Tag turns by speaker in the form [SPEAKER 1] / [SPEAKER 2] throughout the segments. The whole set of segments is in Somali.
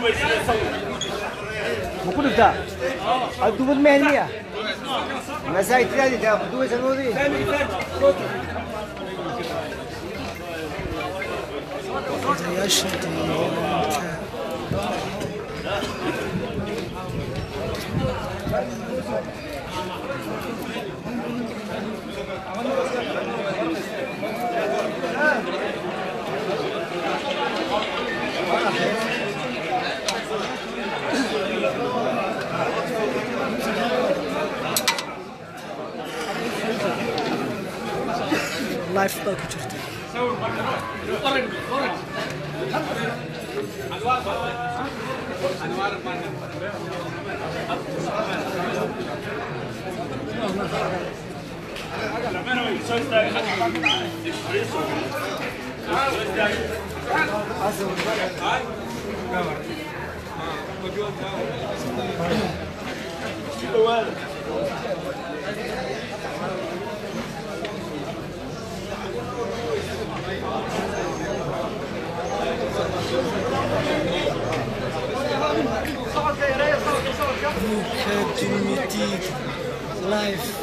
[SPEAKER 1] بكل بتاع الدوب المهنية مساعد ثاني ده بدو سنودي لايف باك شفتي لايف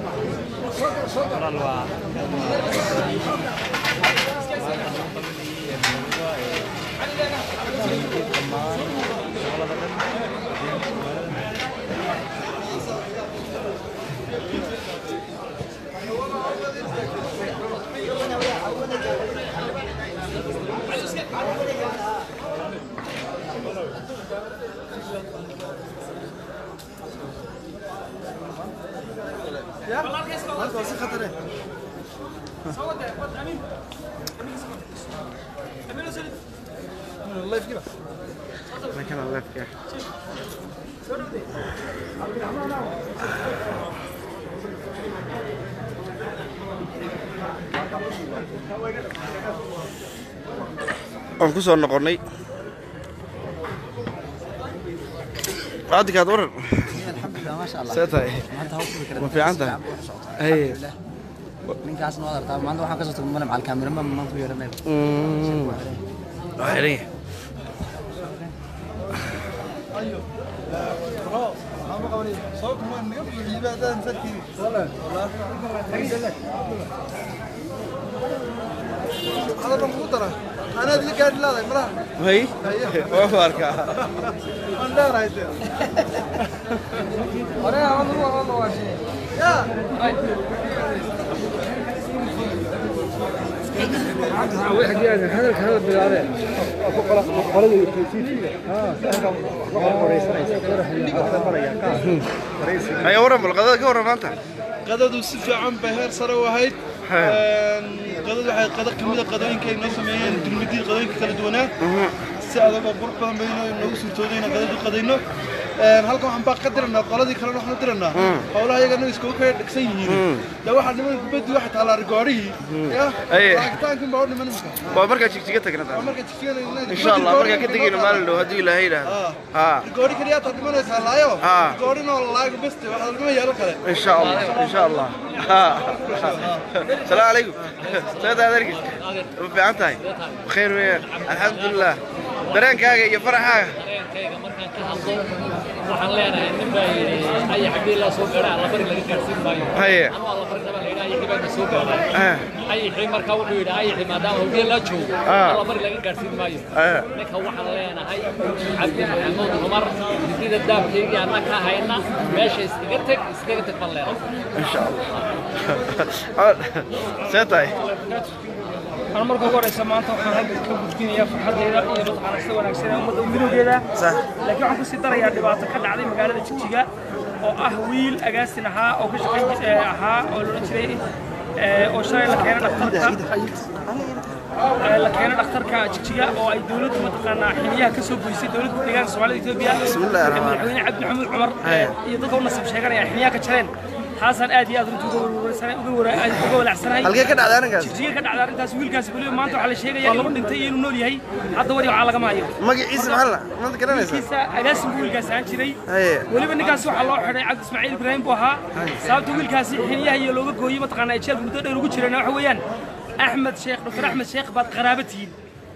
[SPEAKER 1] يا ما توصي خطره صوت امين امين وصلت الله يفكره ما كان الله يفكره aan ku soo noqonay عادك هتورر
[SPEAKER 2] الحمد لله ما شاء الله
[SPEAKER 1] ساتاي
[SPEAKER 2] ما انت هوصل كده
[SPEAKER 1] ما في عندها اي
[SPEAKER 2] من كاس نقدر طبعا ما عنده واحد كسرت من مع الكاميرا ما في يرنا
[SPEAKER 1] عيني
[SPEAKER 3] ايوه خلاص ما قولي صوت من قبل يبقى نسكي والله هذا مضبوط ترى انا اللي قاعد لا امراه
[SPEAKER 1] هي ما فاركه
[SPEAKER 3] من دار هاي انا والله واشي يا هذا بالعربي قلدي
[SPEAKER 1] هي ورم القضاء كورم انت
[SPEAKER 3] قددو si fiican bay heer sare u ahayd qadad waxay qadad kamid ah qadooyinka ay noo sameeyeen dulmidii qadooyinka kala duwanaa si adag oo qurux badan bay inoo suurtoodayna qadad u qadayno halkan waxaan baa qadirnaa qoladii kale waxaan u diranaa howlaha iyagana isku ka dhigsan yihiin da waxa niman kubaddi waxa taala rigoorihii ya lacagtaankin baa u dhiman imka
[SPEAKER 1] waa markaa jigjiga tagnaa
[SPEAKER 3] marka jigjiga
[SPEAKER 1] insha Allah markaa ka tageyno maalin dhow hadii Ilaahay yiraahdo
[SPEAKER 3] rigoori kaliya ta dhimanaysa laayo rigoorino laaga beste waxa laga yaalo kale
[SPEAKER 1] insha Allah السلام عليكم سيد هذرك في عنتاي بخير وياك الحمد لله درeenkaaga iyo farxaaga
[SPEAKER 4] markaan ka hadlo waxaan leenahay nin baa ay xagee la soo gaara la bari laga gaarsiin maayo ama la bari daba leeyahay ay xibada soo gaaray ay xil markaa wuxuu yiraahdaa ay ximaadaan hawdii la joogo la bari laga gaarsiin maayo ninka waxaan leenahay Cabdi Maxamed Umar sida daabkayga aan ka hayna meesha iskaga tag balleero
[SPEAKER 1] insha Allah seetay
[SPEAKER 5] أنا مرة قرر سمعت وحنا كبدين يا فحدينا يرد على سوى نفسنا ومدوا كذا لكن عم بس ترى يعني بعض كذا عادي مقالة تشجيع أو أهويل أجازنها أو كش ها أو لونشري أو شيء لكن لكن أكثر كتشجيع أو أي دولة متقنة حمية كسب ويصير دولة تجار الصومال إثيوبيا
[SPEAKER 1] بسم الله الرحمن الرحيم
[SPEAKER 5] عبد محمد عمر يضيفون نصب شيء يعني حمية كتشرين حسن آدي أظن تقول أحسنها.
[SPEAKER 1] هل كذا على أنا كذا؟
[SPEAKER 5] جيك كذا على أنا كذا سويل كذا كل ما أنتوا على شيء يعني لما ننتهي إنه نولي هاي حتى وري على جماعي.
[SPEAKER 1] ما جيس محلا ما تكلمنا إيش؟
[SPEAKER 5] كيسة أجلس سويل كذا عن شيء.
[SPEAKER 1] أيه.
[SPEAKER 5] ولي بني كذا سوى الله حدا عبد إسماعيل إبراهيم بوها. سأل تقول كذا هي لوجو كوي ما تقنع يشيل بنتو ده لوجو شرنا حويان. أحمد شيخ دكتور أحمد شيخ بعد قرابتين.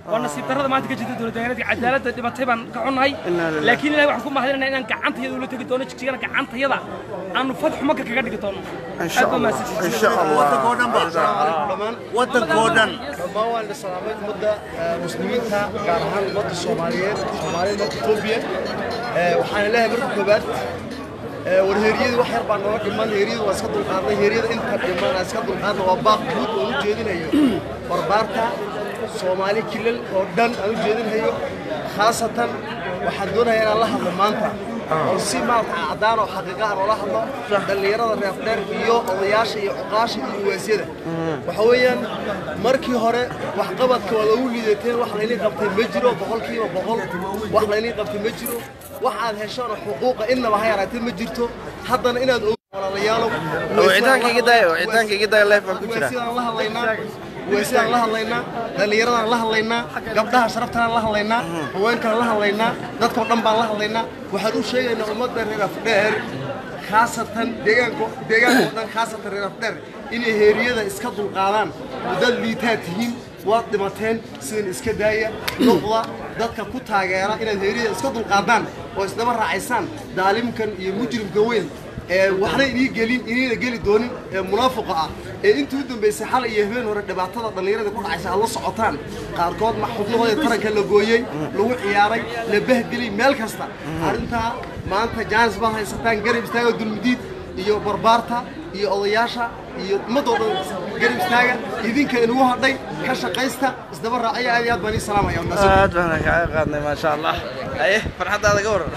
[SPEAKER 5] ونصيب ترى ما تجي جديد ولا دينك عدالة دبتيبان كعناي لكن لا يحكم ما هذا إن كعنت هي ولا تجي تونك شيء أنا كعنت هي ذا أنا فتح مكة كذا تجي تون
[SPEAKER 1] إن شاء الله إن شاء الله
[SPEAKER 6] ودن ما هو السلامات مدة مسلمين تا قارهان مدة الصوماليين توبيا وحنا لها بركبات والهيريد وحير بانوك كمان هيريد واسكت القارن هيريد انت كمان اسكت القارن وباق بود وجدين هيو بربارتا صومالي كلل ودن وجدين هيو خاصة وحدونها إلى الله مانتا وسي ما عدان وحقيقة ولا حظ دليرة الرفدر فيو أضياش عقاش الوسيدة وحويا مركي هراء وحقبت كوالولي ذاتين وحليني قبت مجرو بقول كي وبقول وحليني قبت مجرو وحال هالشان حقوق إنه وهي راتين مجرته حتى إن ولا ليالو
[SPEAKER 1] وعدانك كده لا يفهم كتير
[SPEAKER 6] ويسير الله علينا دليرنا الله علينا قبلها شرفتنا الله علينا وينك الله علينا dadka dhan baan la hadlaynaa waxaan u sheegaynaa ummadda reer Afdheer khaasatan deegaanka dhan khaasatan reer Afdheer inay heeriyada iska dulqaadaan dad liitaa tihiin waad dhimateen sidin iska daaya noqda dadka ku taageera inay heeriyada iska dulqaadaan oo isdaba raacaysaan daalimkan iyo mujrimka weyn waxna inii geli doonin munaafiqa ah intii u dambeysay xal iyo habeen hore dhibaatada dhalinyarada ku dhacaysa la socotaan qaarkood ma xuquuqdooda taranka la gooyay lagu ciyaaray la bahdilay meel kasta arinta maanta jaanis baa haysataan garab istaaga dulmidiid iyo barbaarta iyo odayaasha iyo madooda garab istaaga idinka inuu hadhay ka shaqaysta isdaba raacaya aad baan salaamaya
[SPEAKER 1] aad baan ka qaadnay ma sha Allah aye farxadaada ka waran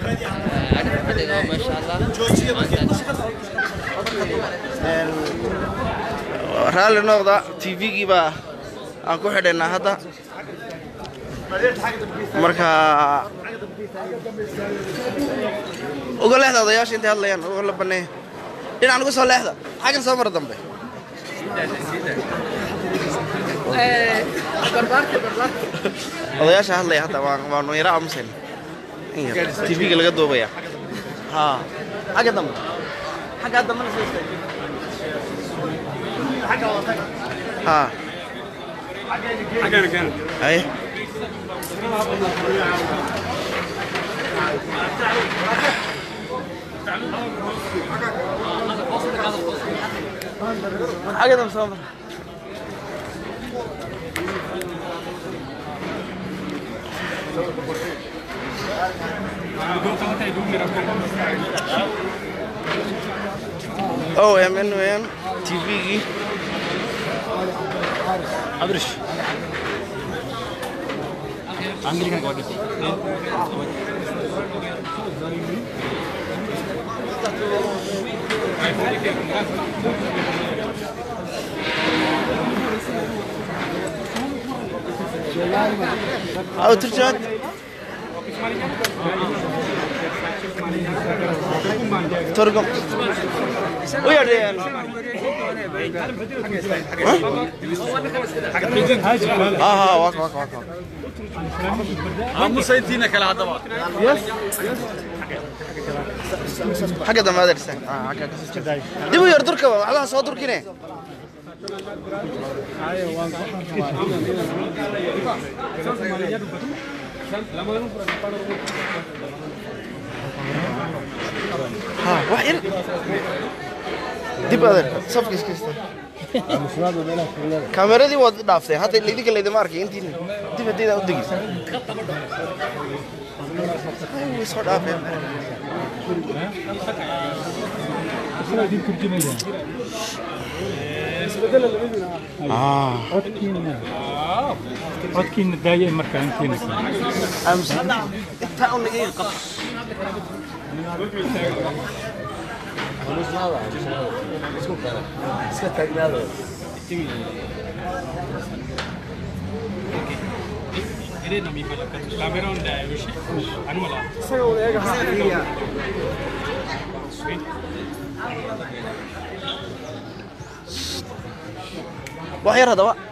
[SPEAKER 1] ما شاء الله رالي نقطة تي في جيبا أكو حدنا هذا مركا وقول له هذا يا شيء انت هلا يعني وقول له بني إن أنا قصة له هذا حاجة سامر ضمبي هذا يا شيء هلا هذا ما نيرا أمسين تي في كله قدوه بيا ها حاجة دم حاجة دم أنا سويت حاجة ها حاجة كان أي حاجة دم سامر أو إن وين تي في أدرش عندي كان قاعد أو ترجع ترجم ويا ريان واك هم سيدينا كلا عدوا حاجه ده ما درسك حاجه دي ويا درك على سو دركنه ها وحين دب هذا صف كيس كاميرا دي واد دافتي هذا اللي ديك اللي دماركي انت دب دي ده ودقي اي صوت افهم
[SPEAKER 7] عدكين داية مركان كينك
[SPEAKER 1] أمس التعاون إيه القط وحير هذا بقى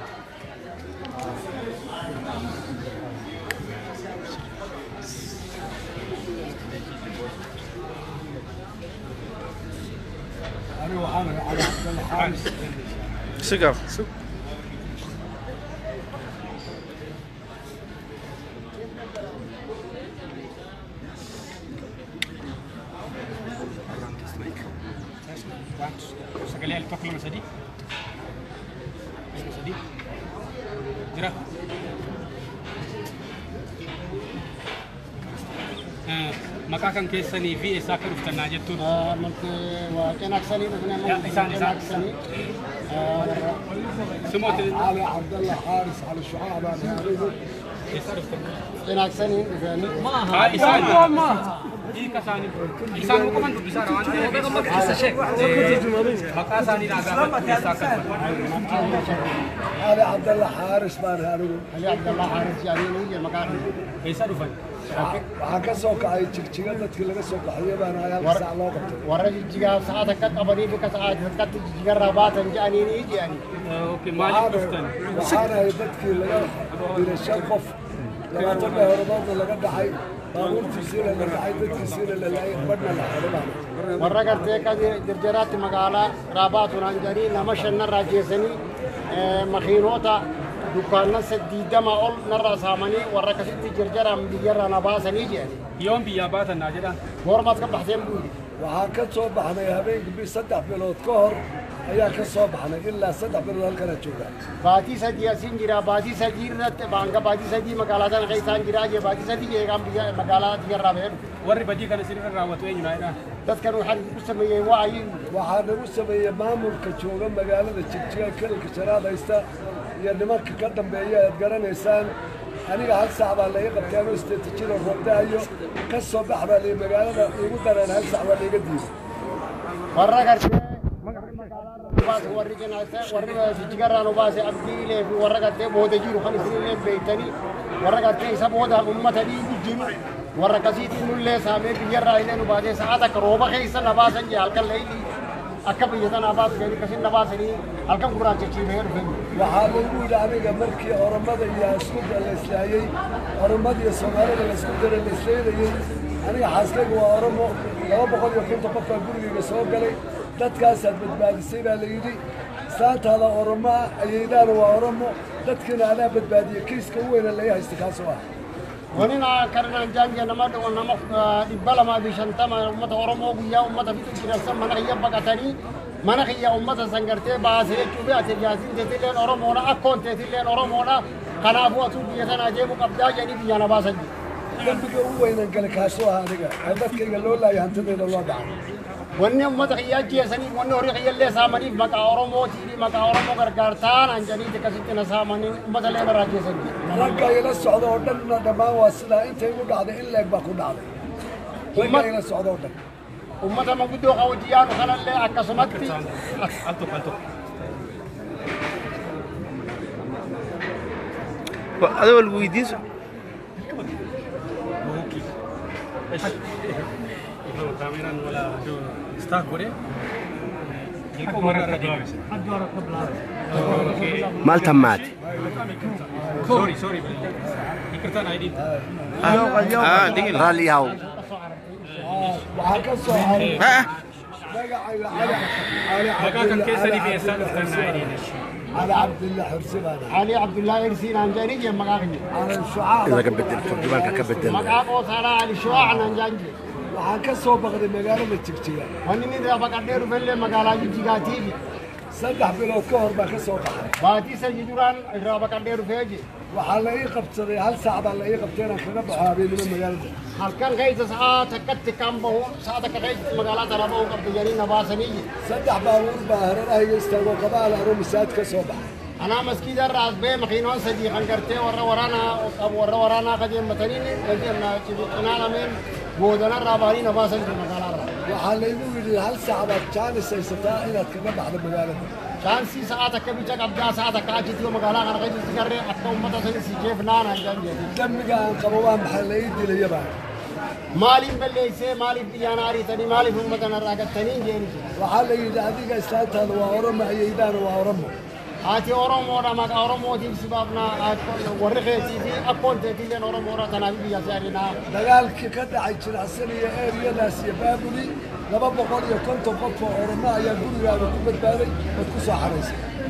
[SPEAKER 1] سكر
[SPEAKER 7] سدي سدي جرا مكان كيسني في ساكر افتناجتون
[SPEAKER 8] ممكن وكان أكسني مثلا
[SPEAKER 7] إنسان سموت
[SPEAKER 8] على عبد الله حارس على الشعاب كان أكسني
[SPEAKER 7] ما إنسان إيه كساني إنسان هو كمان بيسار مكاساني
[SPEAKER 8] على عبد الله حارس ما نعرفه على عبد الله حارس يعني نيجي مكان
[SPEAKER 7] بيسار فن
[SPEAKER 8] وحكسوك أي تجيء تتكلم كسوك حيبان هاي ساعة لوقت ورا تجيء ساعة كت أبدي بك ساعة كت تجيء رابط يعني نيجي يعني
[SPEAKER 7] أوكي ما يفتن
[SPEAKER 8] وأنا يتكلم إلى الشقف لما تبغى هربان ولا قد حي بقول في سيرة لما حيدت في سيرة لا يقبلنا الحرب ورا قرتي كذي درجات مقالة رابط ونجاري نمشنا راجيسني مخيروتا دكاننا سديدة ما أول نرى سامني ورا كسيتي جرجرة مديرة نباسني يعني
[SPEAKER 7] يوم بيابات الناجرة
[SPEAKER 8] ورمات كبحثين بودي وهكذا صبحنا يا هبين بيصدق بلوت كهر هيا كصبحنا إلا صدق بلوت كنا تشوفه باتي سدي أسينجرا باتي سدي رت بانكا باتي سدي مقالات الغيثان جراجي باتي سدي جيكام بيجا مقالات جرا بهم
[SPEAKER 7] وري بدي كنا سير الراوت وين جماعنا
[SPEAKER 8] تذكروا حد مسمى واعي وحد مسمى مامور كشوفه مقالات الشجية كل كشراب يستا ينمك قدم بيا يتقرن إنسان أنا هالساعة اللي يقبل كانوا يستتجروا الربدا أيو كالصبح بالي مقالة يقدر أنا هالساعة اللي قديس مرة قرت باس وريكنا ورينا تجارة نباس أبدي له ورا قرت بود جيرو خمس سنين بيتني ورا قرت إسحاب بود أمة تدي جيرو ورا كسيت نولله سامي تجارة إلى نباس ساعة كروبا خيسا نباس أنجي هالكل ليلي أكبر يتنا نباس كذي كسين نباس ني هالكم قرآن تجيب هير فين وحالو أنا مركي أرمض يا سكوت الإسرائيلي أرمض يا سومالي السكوت الإسرائيلي أنا حاسك وأرمو لو بقول يكون تبقى يقول لي سوق لي تتكاسد بتبادسين ليدي ساعة هذا أرمى أيدان وأرمو تتكنا أنا بتبادي كيس كوين اللي هي استكاسوا وننا كرنا جانجا نمد ونمخ دبلا ما بيشنتما أمة أرمو بيا أمة في تجرسم من هي بقتني من هي أمة سنجرتي باسه شوفي أتجازين تتلين أرمونا أكون تتلين أرمونا خنافو أسود يسنا جيبو قبضا يعني بيانا باسه دبك وين انقل كاسوا هذا هذاك قالوا لا ينتظر الوضع وني أمة هي جيسني وني هري اللي سامني مكا أرمو تيري مكا أرمو كركارتان أنجني تكسيتنا سامني أمة اللي براجيسني رجع إلى السعودية ودنا دما واسلا أنت يقول هذا إلا بكون هذا رجع إلى السعودية ودنا أمة ما بدو خوجيان خلنا اللي أكسمتي
[SPEAKER 7] ألتو
[SPEAKER 1] هذا هو الويديس
[SPEAKER 7] كاميرا ولا جو ستاك بوري يكون مرة رديء
[SPEAKER 1] مالتها مات
[SPEAKER 7] سوري يكرتان عيدي
[SPEAKER 1] دقيقة رالي هاو
[SPEAKER 7] مكان كيسني في إنسان استنى عيدي
[SPEAKER 8] على عبد الله حرسي علي عبد الله يرسين عن جاني مقاقني على الشعاع
[SPEAKER 1] إذا كبدل ترجمان كبدل
[SPEAKER 8] مقاقو صار على الشعاع عن جاني وحكسوا بغد مقالة التكتية وانني إذا بقدر بلي مقالة جيجاتيبي صدح بلو كهر بكسوا باتي سجدوران إذا بقدر فيجي وحالي قبطري هل صعب على قبطينا كنا بحابين من مقالة هل كان غيث ساعة تكت كامبه ساعة كغيث مقالة ربو قبط جاني نباسني صدح باور باهر رأي يستوى قبال أروم ساد كسوبة أنا مسكين الرأس بيه مخينون صديقا كرتي ورا ورانا قديم متنين قديم أنا من بودنا الرابعين نباسن في المقالة وحالي يقول هل ساعة كان سيستطيع إلى كنا بعد مقالة كان سي ساعة كبيرة قبضة ساعة كاجي تيو مقالة أنا قيد تكرر أكتم متسن سيجيف نانا جانجي دم كان قبوان محلي دي ليبا مالي بليسه مالي دياناري تاني مالي في مدن الراجع تاني جيني وحالي يدعي قصات هذا وأورم عيدان وأورمه آتي أورم ورا ما أورم ودي سبابنا ورقتي في أكون تدي لنا أورم ورا تنابي بيجارينا دجال كده عايشين عسلية أريا ناس يبابلي لما بقول يا كنت بقف أورم يا جوري يا بكون بالي بتكون حريص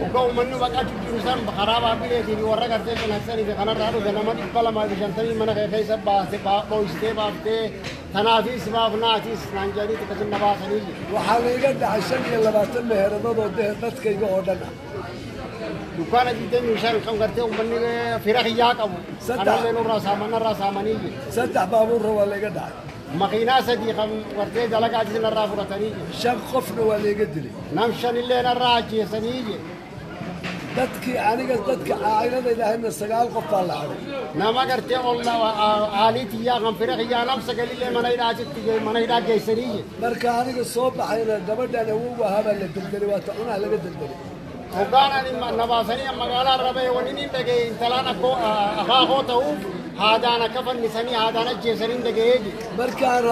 [SPEAKER 9] وكون منو بقى تجلسان بخرابة بيلتي بورا كرتي من السنة في خنار رادو جنما بلا ما بيشنتني من غير سبا سبا بويستي بابتي تنافيس باب ناتيس نانجاري تكسر نباسني
[SPEAKER 8] وحاليا عشان يلا باتم هربا بده بس كي يقعدنا
[SPEAKER 9] دكانة جدا مشان كم كرتي ومني فراخ ياك أبو أنا لينو راسا مني
[SPEAKER 8] سدح بابور ولا قدع
[SPEAKER 9] مقينا سدي كم كرتي دلك عجزنا الرافورة تنيجي
[SPEAKER 8] شق خفنا ولا قدلي
[SPEAKER 9] نمشان اللي نراجي سنيجي
[SPEAKER 8] dadkii aniga dadka caailada ahayna 9 qof baa la xaray
[SPEAKER 9] nama gartee olla aalitiya kan firaqiya nafsa galile manayda geysaniye
[SPEAKER 8] marka aniga soo baxayna gabadhan awowga haba la dildilay waa ta cunaa laga dildilay
[SPEAKER 9] hogaanani nabaasani magaala rabay wanini dhagay intalana ko aqaaqota uu haadana kafan misani haadana jeesanin dhageeji
[SPEAKER 8] markaan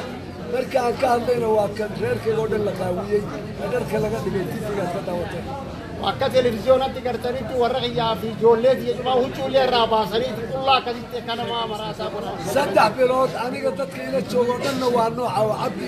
[SPEAKER 8] ka hadlayna waa kan reerkayga oo dhan la qaawiyey dharka laga dhigay tifiga ka daawatay
[SPEAKER 9] akka televizyonatti gartanitti warra qiyyaa fi ijoolleeti jedhuma huccuulee irraa baasaniiti qullaa akkasitti kanamaa maraasaa godhan.
[SPEAKER 8] 3 bilood aniga dadka ila joogo dhanna waa nooca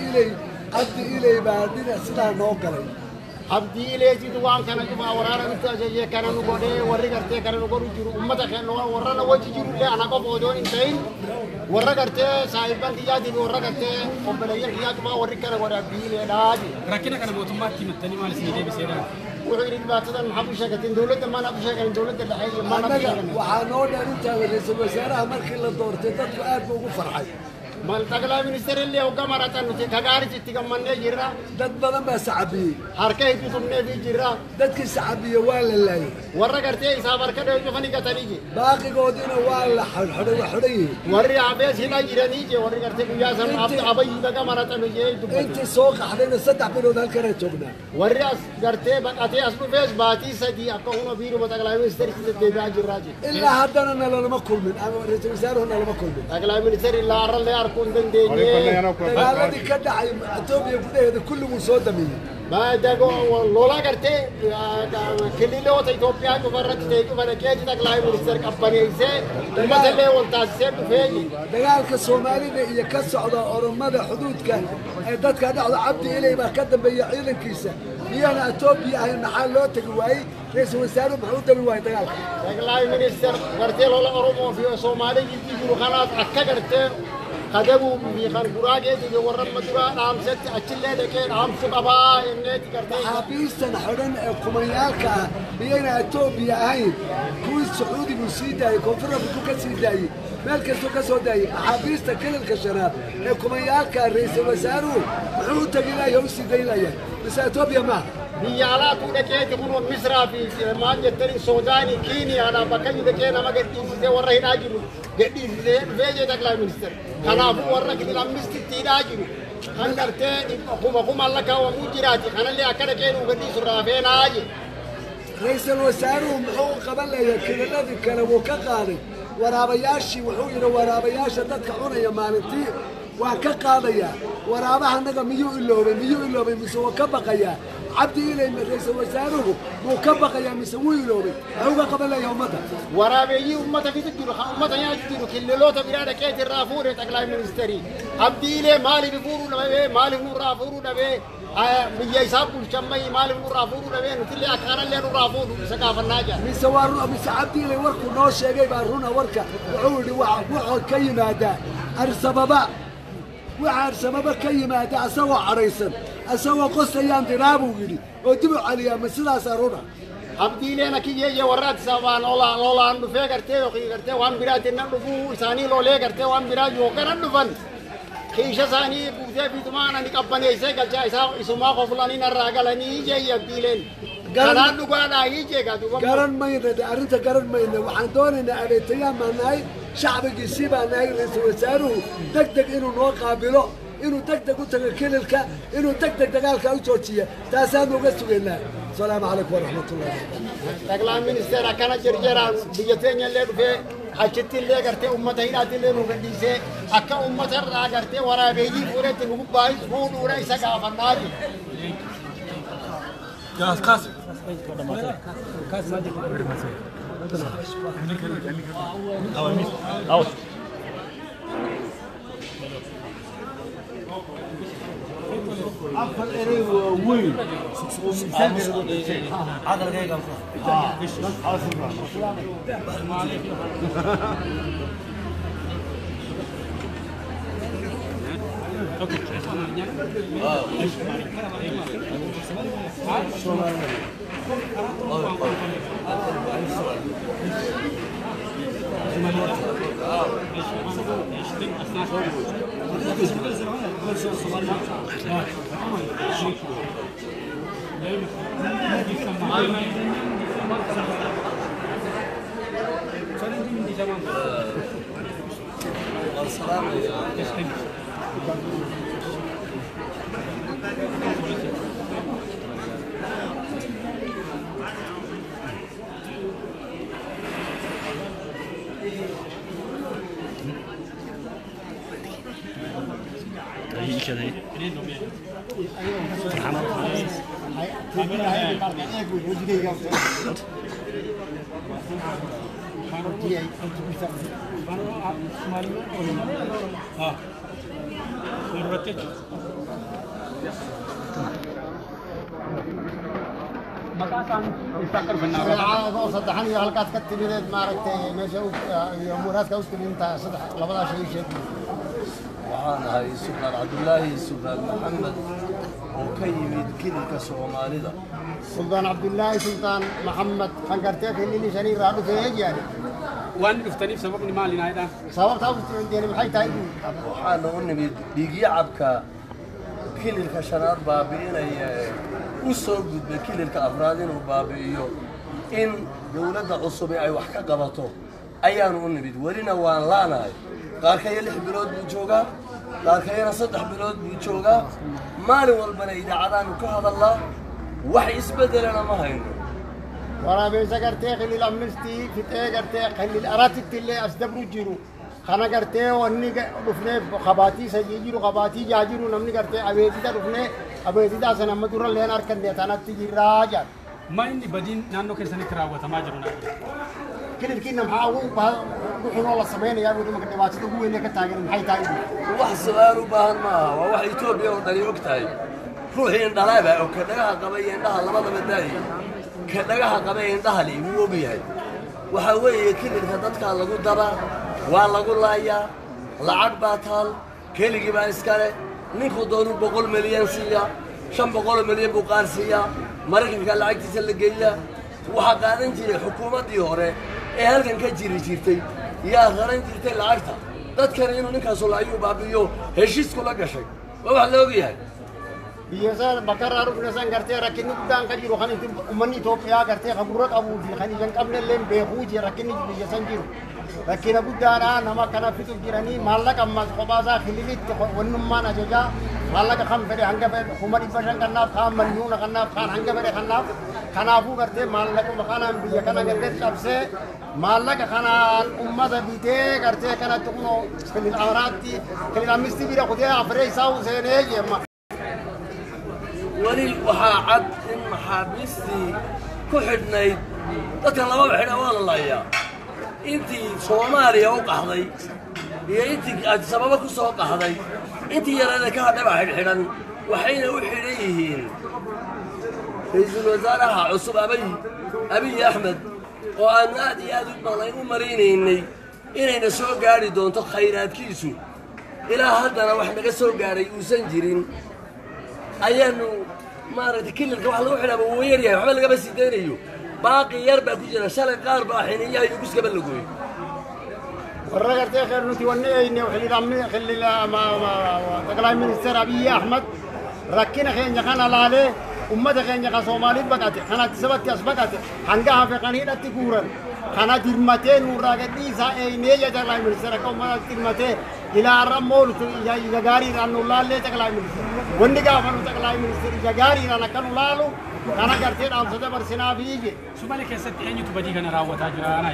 [SPEAKER 8] cabdi ilay baa dhinac sidaa noo galay.
[SPEAKER 9] Abdi ileetiitu waan kana cufaa waraana nutti ajajee kana nu godhee warri gartee kana nu godhu jiru uummata keenya warra wajji jirullee ana qofa odoo hin ta'in warra gartee saahibban kiyyaatii fi warra gartee obboleeyyan kiyyaa cufaa warri kana godha abdi ileedhaa.
[SPEAKER 7] Rakkina kana mootummaatti himattanii maal isin deebiseedha?
[SPEAKER 9] wuxuu yidhi dhibaatadan maxaa ku sheegateen dawladda maana ku sheeganin dawladda dhexe iyo maana ku sheeganin
[SPEAKER 8] waxaa noo dheer intaa ra'iisul wasaaraha markii la doortay dadku aad buu ugu farxay
[SPEAKER 9] mal taglaa ministeerri hoggaa maratan nuti kagaaritti itti gammannee jirra
[SPEAKER 8] dad badan baa sacabiyey
[SPEAKER 9] harka itti tumnee fi jirra
[SPEAKER 8] dadkii sacabiye waa la laayay
[SPEAKER 9] warra gartee isaaf harka dhee cufanii gatanii je
[SPEAKER 8] baaqigoodina waa la xidhay
[SPEAKER 9] warri abees hidhaa jiranii je warri gartee guyyaa san abayyi baga maratanu je
[SPEAKER 8] intii soo qaxdayna 3 bilood halkana joognaa
[SPEAKER 9] warri as gartee baqatee as dhufees baatii sadii akka huna biiruma taglaa ministeerri deebi'aa jirraa je
[SPEAKER 8] ilaa haddana nalama kulmin ama ra'iisul wasaaruhu nalama kulmin
[SPEAKER 9] taglaa ministeerri ilaa arralee
[SPEAKER 8] dagaaladii ka dhacay Itoobiya gudaheeda kulligu soo damiyey
[SPEAKER 9] maadago loola gartee kililoota Itoophiyaa dhufarratti ta'e dhufana keeji taglaa ministeer qabbaneessee uummatallee wal taasisee dhufeeyi
[SPEAKER 8] dagaalka Soomaalida iyo ka socda oromada xuduudka ee dadka dhacda cabdi ilay baa ka dambeeyay ciidankiisa iyana Itoobiya ay maxaa loo tagi waayay ra'iisul wasaaruhu muxuu dami waayay dagaalka
[SPEAKER 9] taglaa ministeer gartee loola oromo fi Soomaalida jiru khalaas akka gartee قدموا بيخان براجة دي ورا مدرا نام ست أشيلة دكين نام سقبا إنك كرتي
[SPEAKER 8] حبيستنا حرن كوميالك بينا إثيوبيا هاي كوي سعودي مسيدة كونفرا بتوكا سيداي مركز توكا سوداي حبيستا كل الكشرات كوميالك رئيس الوزراء معود تجينا يوسي دينا بس إثيوبيا ما
[SPEAKER 9] بيالات ودكين تكونون مصر في مانجة تري سوداني كينيا أنا بكني دكين أما قديم زي ورا هنا جلو قديم زي فيجي تكلا مينستر kanaafuu warra kilamisti tiidhaa jiru kan gartee kuma lakaa wamuu jiraati kanallee akka dhaqeen ugadhiisu raafeenaa je
[SPEAKER 8] ra'iisul wasaaruhu muxuu qaban lahaa kiladii kale wuu ka qaaday waraabayaashii wuxuu yidhi waraabayaasha dadka cunaya maalintii waan ka qaadayaa waraabaha annaga miyuu iloobay mise waa ka baqayaa cabdi ilay ra'iisul wasaaruhu wuu ka baqayaa mise wuu iloobay muxuu ka qaban lahaa ummadda
[SPEAKER 9] waraabeeyyii ummata fitu jiru ummata nyaatu jiru kililoota biraa dhaqeeti irraa fuudhe taglaa ministeerii cabdi ilay maaliif fuudhuu dhabee maaliif nurraa fuudhuu dhabee biyya isaa bulchamay maaliif nurraa fuudhuu dhabee nutillee akkaanallee nurraa fuudhu isa gaafannaa jira
[SPEAKER 8] mise waa run mise cabdi ilay warkuu noo sheegay baa runa warka wuxuu yidhi wuxuu ka yimaadaa arsababa waxaan sababa ka yimaada asagoo cadhaysan asagoo qosayaan diraabuu yidhi oo dib u celiyaa ma sidaasaa runa
[SPEAKER 9] abdiileena kiyyeeyye warraati sababaa noolaan dhufee gartee yookiin gartee waan biraatinna dhufuu isaanii loolee gartee waan biraa yookanan dhufan kiisha isaanii buutee bitumaan ani qabbaneessee galchaa isaa isumaa qoflanii narraa galanii jeeyye abdiileen kanaan dhugaadhaa hiijee gaatuuba
[SPEAKER 8] garan mayna arrinta garan mayna waxaan doonaynaa adeegtayaan baan nahay shacbigiisii baan nahay ra'iisul wasaaruhu degdeg inuu noo qaabilo inuu degdeg u tago kililka inuu degdeg dagaalka u joojiya taasaan uga sugaynaa السلام عليكم ورحمة الله وبركاته.
[SPEAKER 9] تقلع منستر أكنا جرجرا بيجتين اللي رفع حجت اللي قرتي أمتين اللي نقديسه أكا أمتر را قرتي ورا بيجي فورة نقول بايس فود ورا إسقى فنار.
[SPEAKER 7] جاهز كاس. كاس.
[SPEAKER 8] أفضل إليه وين
[SPEAKER 6] عقل جاي
[SPEAKER 9] صدحني هلكات كتبت ماركتي ماشي امورات كوسك انت صدح لبدا شيء
[SPEAKER 6] وأنا هاي سلطان عبد الله سلطان محمد وكيميد كلك سوماليدا
[SPEAKER 9] سلطان عبد الله سلطان محمد خنقرتك اللي شرير رادو في يعني
[SPEAKER 7] وان افتني سبب ما لنا هذا
[SPEAKER 9] سبب تاوست عندي maxay tahay
[SPEAKER 6] waxaan u nimid dhigyacabka kililka shanaad baabi'inaya u soo gudbay kililka afraad inuu baabi'iyo in dawladda cusub ay wax ka qabato ayaan u nimid welina waan laanahay qaarkaya 6 bilood buu joogaa qaarkayana 3 bilood buu joogaa maalin walbana idaacadaanu ka hadalnaa wax isbedelana ma hayno
[SPEAKER 9] وأنا بيسكرتي خلي الأمنستي في تيجرتي خلي الأراتك اللي أصدبروا جيرو خنا كرتي واني رفني خباتي سجيرو خباتي جاجيرو نمني كرتي أبيتي دا رفني أبيتي دا سنة مدورة لين أركن دي تانا تيجي راجع
[SPEAKER 7] ما إني بدين نانو كيسني كراوة تماجرنا
[SPEAKER 9] كل الكين محاو روحنا والله سمعنا يا ابو دمك دبات تقول انك تاجر محي تاجر
[SPEAKER 6] wax su'aal u baahan ma waa wax Itoobiya oo dhali ogtahay ruuxii indhalaba oo ka dhagaha qabay indhaha labadaba daay ka dhagaha qabay indhaha li uu ogayahay waxa weeye kililka dadka lagu daba waa lagu laayaa lacag baa taal keligii baa iskale ninku doonu 100 milyan siiya 500 milyan buu qaar siiya markanka lacagtiisa la geeya waxa qaadan jiray xukuumadii hore ee halkan ka jirtay yaa qaran jirtay lacagta dadkan inuu ninkaas oo laayo baabiyo heshiis kula gashay wax la ogyahay
[SPEAKER 9] يسال بكر عرف نسان كرتي ركني بدان كجيرو خني أمني توبيا كرتي خبرات أبو في خني جن قبل اللين بيخوجي ركني يسان جيرو لكن أبو دانا نما كنا في تجيراني مالك أما خبازا خليلي ونما نججا مالك خم فري هنگا فري خمري فرشان كنا خام منيون كنا خان هنگا فري خنا أبو كرتي مالك مكانا بيا كنا كرتي شابسه مالك خنا أمة بيته كرتي كنا تكونو خلي الأوراتي خلي الأمستي بيرا خديا أفري ساو سينيجي
[SPEAKER 6] ولي وحاعد إن محابستي كحدني لكن لما بحنا والله الله يا أنتي صوماليا وقحضي يا أنتي سببك سوق قحضي أنتي يا لك هذا واحد حنا وحين وحريهين رئيس الوزراء عصب أبي أحمد وأنا أدي أدي الله يمريني إني نسوق قاري دون تخيرات كيسو إلى هذا وإحنا نسوق قاري وسنجرين ayaanu maaragtay kililka wax lagu xidhaa wuu yar yahay waxba laga basi deenayo baaqi yar baa ku jira shalay qaar baa xiniyaha iyo guskaba la gooyay
[SPEAKER 9] warragartay khayr nuti wanayne wixii dhammi khilila ma taqlay minister Abiy Ahmed rakina khayna kana laale ummada khayna Soomaali bagate kana sababti asbagate hangaha fi qaniidati guuran kana dirmateen uragadiisa ay neeya taqlay minister ka ummada dirmateen ila ramol ya gaari ranu laale taqlay minister waniga fanu taqlay minister ya gaari rana kanu laalu kana garteen am sada barsina biige
[SPEAKER 7] سومالي كيسد أني تبدي كنا راوة تاجر أنا يدي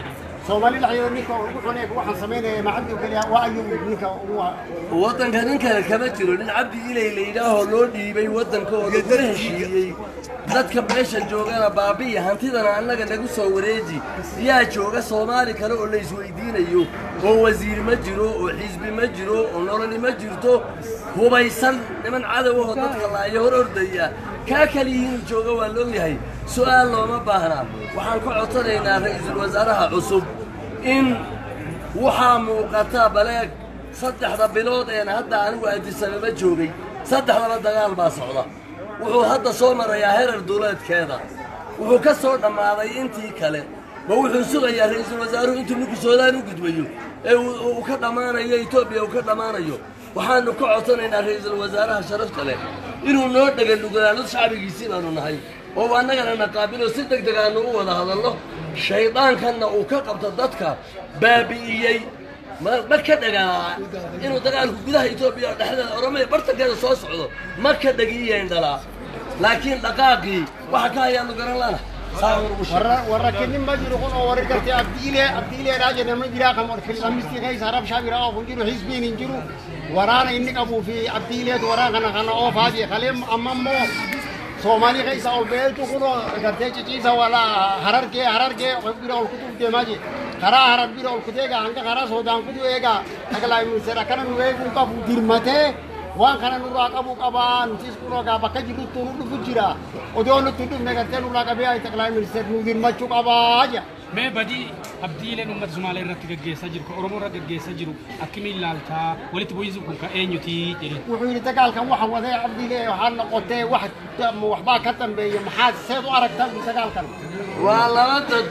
[SPEAKER 9] Soomaali dhexdeeda ninka ugu xunay waxaan sameynaya macabdi kaliya waa ayuu ninka
[SPEAKER 10] waddanka nin kale kama jiro nin cabdi ilay la yidhaaho loo dhiibay waddankooda la heshiiyey dadka meesha joogana baabiya hantidana annaga lagu soo wareeji yaa jooga Soomaali kale oo la isweydiinayo oo wasiir ma jiro oo xisbi ma jiro oo nolol ma jirto hubaysan niman cadow oo dadka la ay hor ordaya ka kaliyin jooga waa loo yahay su'aal looma baahna waxaan ku codsanaynaa ra'iisul wasaaraha cusub in waxa muuqata baleeg saddexda bilood ee hadda anigu aadisaba joogay saddexda dagaal baa socda wuxuu hadda soo marayaa heerar dawladkeeda wuxuu ka soo dhamaaday intii kale wuxuu sugayaa ra'iisul wasaaruhu intuu ninku Soomaaliya u gudbayo ee uu ka dhamaanayo Itoobiya uu ka dhamaanayo waxaanu ka codsanaynaa ra'iisul wasaaraha sharafta leh inuu noo dhagal lugalaano shacbigiisii baanu nahay oo annagana naqaabilo si degdeg ah u wada hadalno shaydaankanna uu ka qabto dadka baabi'iyay ma ka dhagaa inuu dagaalku gudaha Itoobiya dhexdeeda Oromiya bartankeeda soo socdo ma ka dhagiyeen dhalaa laakiin dhaqaaqii waxa ka hayaan garan lana
[SPEAKER 9] ورا كنين ما جرو كون ورا كرتي عبديله راجع ما جرا كم ور كلام مستي غي سارب شابيرا او كنجرو حزبين انجرو ورانا انك ابو في عبديله ورا كنا او فاجي خليم امامو Somali guys all bel to kuno garte chiisa wala hararge biro ol kutu de maji harar biro ol kutega anga hara sodan kutu ega agala misera kana nuwe ka budir mate wan kana nura kabu kaban tis kuno ga bakaji tu nu bujira odono tu ne garte nu la kabe ay takla miser nu dir machu kabaja
[SPEAKER 7] me badi abdile nu mat Somali rat geggeesa jiru oromo rat geggeesa jiru akimi lalta walit boyizu ka enyuti jiri
[SPEAKER 9] wuxuu dagaal kan waxa waday abdile waxaan noqotay wax waxba ka dambeeyay maxaad seed u aragtaa dagaalkan
[SPEAKER 10] waa laba dad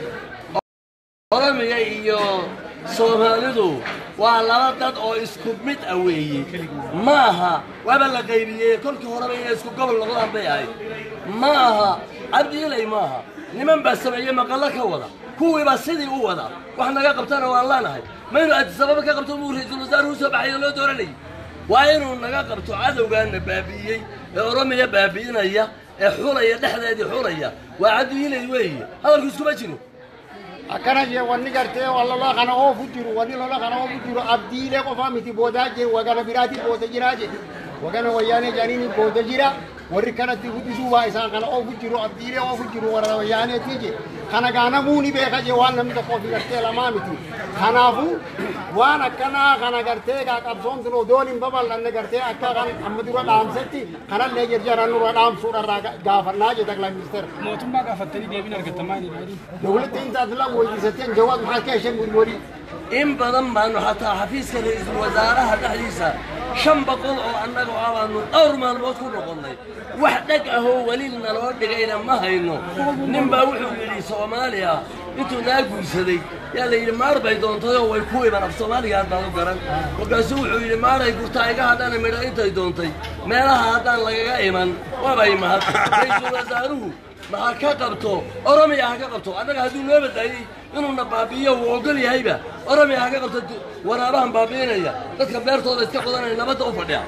[SPEAKER 10] Oromiya iyo Soomaalidu waa laba dad oo isku mid ah weeye maaha waba la qaybiyay kolkii horeba inay isku gobol noqdaan bay ahayd maaha abdilay maaha niman baa sameeyay maqalla ka wada kuwii baa sidii u wada wax naga qabtana waan laanahay maynu aad sabab ka qabto uu ra'iisul wasaaruhu soo baxay loo dooranay waa inuu naga qabto cadawgaana baabi'iyay ee Oromiya baabi'inaya ee xulaya dhexdeedii xulaya waa abdilay weeye hadalku isku ma jiro
[SPEAKER 9] akana je wani garte wallah kana oo fujiru wani lola kana oo fujiru abdile ko famiti bodaje wagana birati bodajiraje wagana wayane janini bodajira wari kana ti fujiru wa isa kana oo fujiru abdile oo fujiru wara wayane tije kana gana muni be kaje wana mi ko fi garte la mamiti kana fu wana kana garte ga qabson dino doni babal lan garte akka kan amadura damsetti kana le jerjara nura dam sura gafarnaje dagla minister
[SPEAKER 7] mootumma gafatani deebin argatamaani baadi
[SPEAKER 9] dawladda inta adla weydiisateen jawaab maxaa ka heshay gurigori
[SPEAKER 10] in badan baanu xataa xafiiska ra'iisul wasaaraha dhexdiisa 500 oo annaga abaanu dhowr maalmood ku noqonnay wax dhag ah oo waliilna loo dhigayna ma hayno ninba wuxuu yiri Soomaaliya intuu naaguursaday yaa la yiri maar bay doontay oo way ku iman af Soomaaliya baa u garan wagaas wuxuu yiri maaray gurta iga hadana midho intay doontay meelaha hadaan lagaga iman waabay mahad ra'iisul wasaaruhu ma ka qabto Oromiya ka qabto anaga hadii loo badayay inuu nabaabiyo oo ogol yahayba Oromiya ka qabto waraabahan baabiinaya dadka beertooda iska qodanay nabada u fadhiya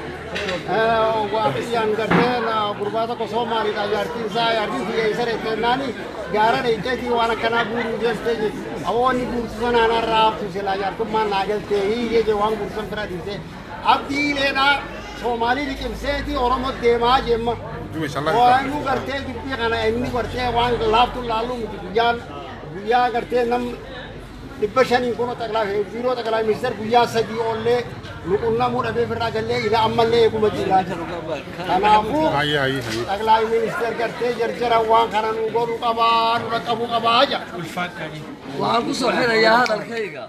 [SPEAKER 9] waan garteena gurbada ko Soomaali ka yartiin saa yartiin ay sareetnaani gaaranay jeeti wana kana buuru jeestay awooni buursanana raaftu sila yartu man nagaltee hiige waan buursan tradise abdiileena Somali dikimseeti Oromo deemaa jemma waan u gartee dibbi kana inni gartee waan laaftu laalu mutiyaan guyyaa gartee nam dibashani kuno taglaa biro taglaa minister guyyaa sadii olle nuqunna muda be firra galle ila amalle kuma jiraa kanaafu taglaa minister gartee jarjara waan kana nu goru qabaan raqabu qabaaja
[SPEAKER 10] waxaan ku soo xirayaa hadalkayga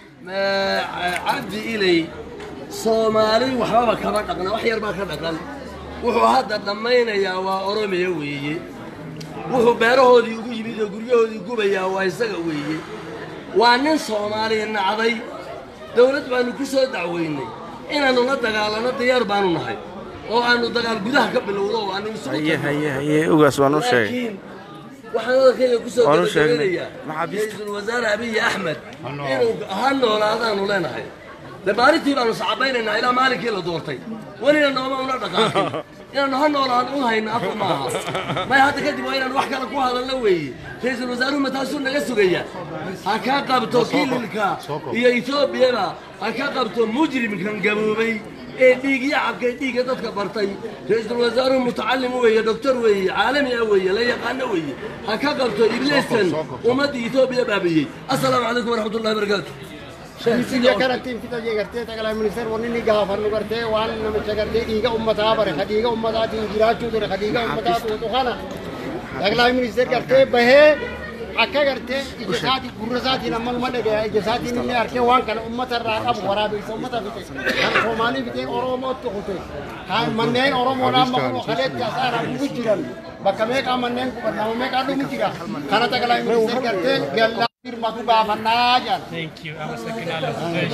[SPEAKER 10] cabdi ilay Soomaali waxba kama dhaqna wax yar baa ka dhaqan wuxuu hadda dhamaynayaa waa Oromiya weeye wuxuu beerahoodii ugu yimid oo guryahoodii gubayaa waa isaga weeye waa nin Soomaali nacday dawlad baanu ku soo dacweynay inaanu la dagaalano diyaar baanu nahay oo aanu dagaal gudaha ka bilowdo oo aanu isugu
[SPEAKER 1] haye ugaas waanu sheegay
[SPEAKER 10] waxaan dadkayga ku soo dacweynayaa ra'iisul wasaare Abiy Ahmed inuu ahaan noolaadaanu leenahay maalintii baanu sacabaynayna ilaa maalinkii la doortay walina nooma una dhaqaaqin inaanu ha noolaan u hayno afka maaha may hadda kadib waa inaan wax kale ku hadalno weeye ra-iisul wasaaruhu ma taasuu naga sugaya ha ka qabto kililka iyo etoobiyada ha ka qabto mujrimkan gaboobay ee dhiigya cabkay dhiigga dadka bartay ra-iisul wasaaruhu mutacalim weeye doctor weeye caalami ah weeye la yaqaano weeye ha ka qabto ibliiskan ummadda etoobiya baabiyey assalaamu calaykum waraxmatullahi wabarakaatu
[SPEAKER 9] Sija karatin kita je करते तगला मिनिस्टर वनी निगाह फरनु करते वान नमचे करते दीगा उम्मता पर खदीगा उम्मता तीन गिराचू तो खदीगा उम्मता तो खाना तगला मिनिस्टर करते बहे अक्का करते इजसाती गुरसाती नमल मडे गया इजसाती ने अरके वान कर उम्मता राका बोरा भी उम्मता भी हम सोमाली भी ओरोमो तो होते हां मन्ने ओरोमो नाम को खलेत जासारा बुजिरन बकमे का मन्ने को बनाओ में का दुमिचिरा खाना तगला मिनिस्टर करते गल्ला
[SPEAKER 7] Thank you. I was looking at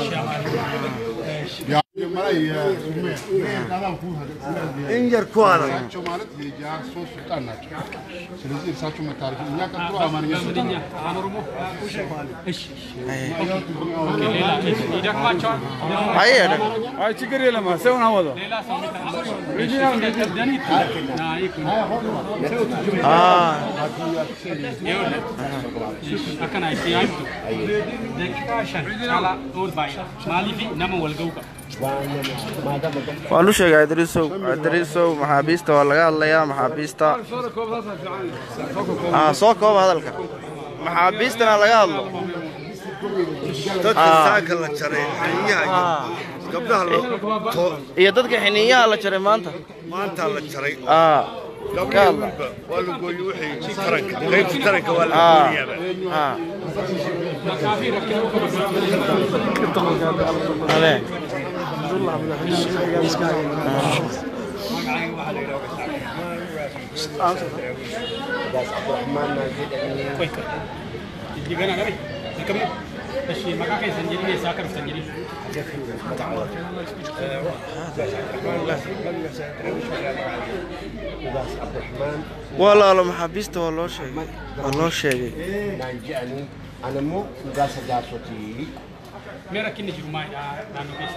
[SPEAKER 6] እንጀር ኳላ
[SPEAKER 11] ማለት የጃር ሶስት ሱልጣን ናቸው። ስለዚህ እርሳቸው መታረቅ እኛ ቀጥሎ አማርኛ
[SPEAKER 7] በምንኛ አኖርሞ እሺ ኦኬ ሌላ ይደክማቸዋል
[SPEAKER 3] አይ ችግር የለም ሰውን አወጣ
[SPEAKER 7] ሌላ ሰው ሪጂናል እንደደኒ ና ይኩን አከና ይያይቱ ደቂቃሻን ቻላ ኦል ባይ ማሊፊ ነመ ወልገውካ
[SPEAKER 1] waan u sheegay Idriisow maxaabiista waa laga hadlayaa maxaabiista soo koob hadalka maxaabiistana laga hadlo
[SPEAKER 6] dadka saaka la jaray xiniyaha gabdhaha
[SPEAKER 1] iyo dadka xiniyaha la jaray
[SPEAKER 6] maanta la jaray gabdhaha waa la gooyay wixii taranka qaybta taranka waa la gooyay
[SPEAKER 1] walaalo maxaabiista waa loo sheegay
[SPEAKER 6] أنا مو قاس جاسوتي
[SPEAKER 7] मेरा किन्नी जुर्माई नानू के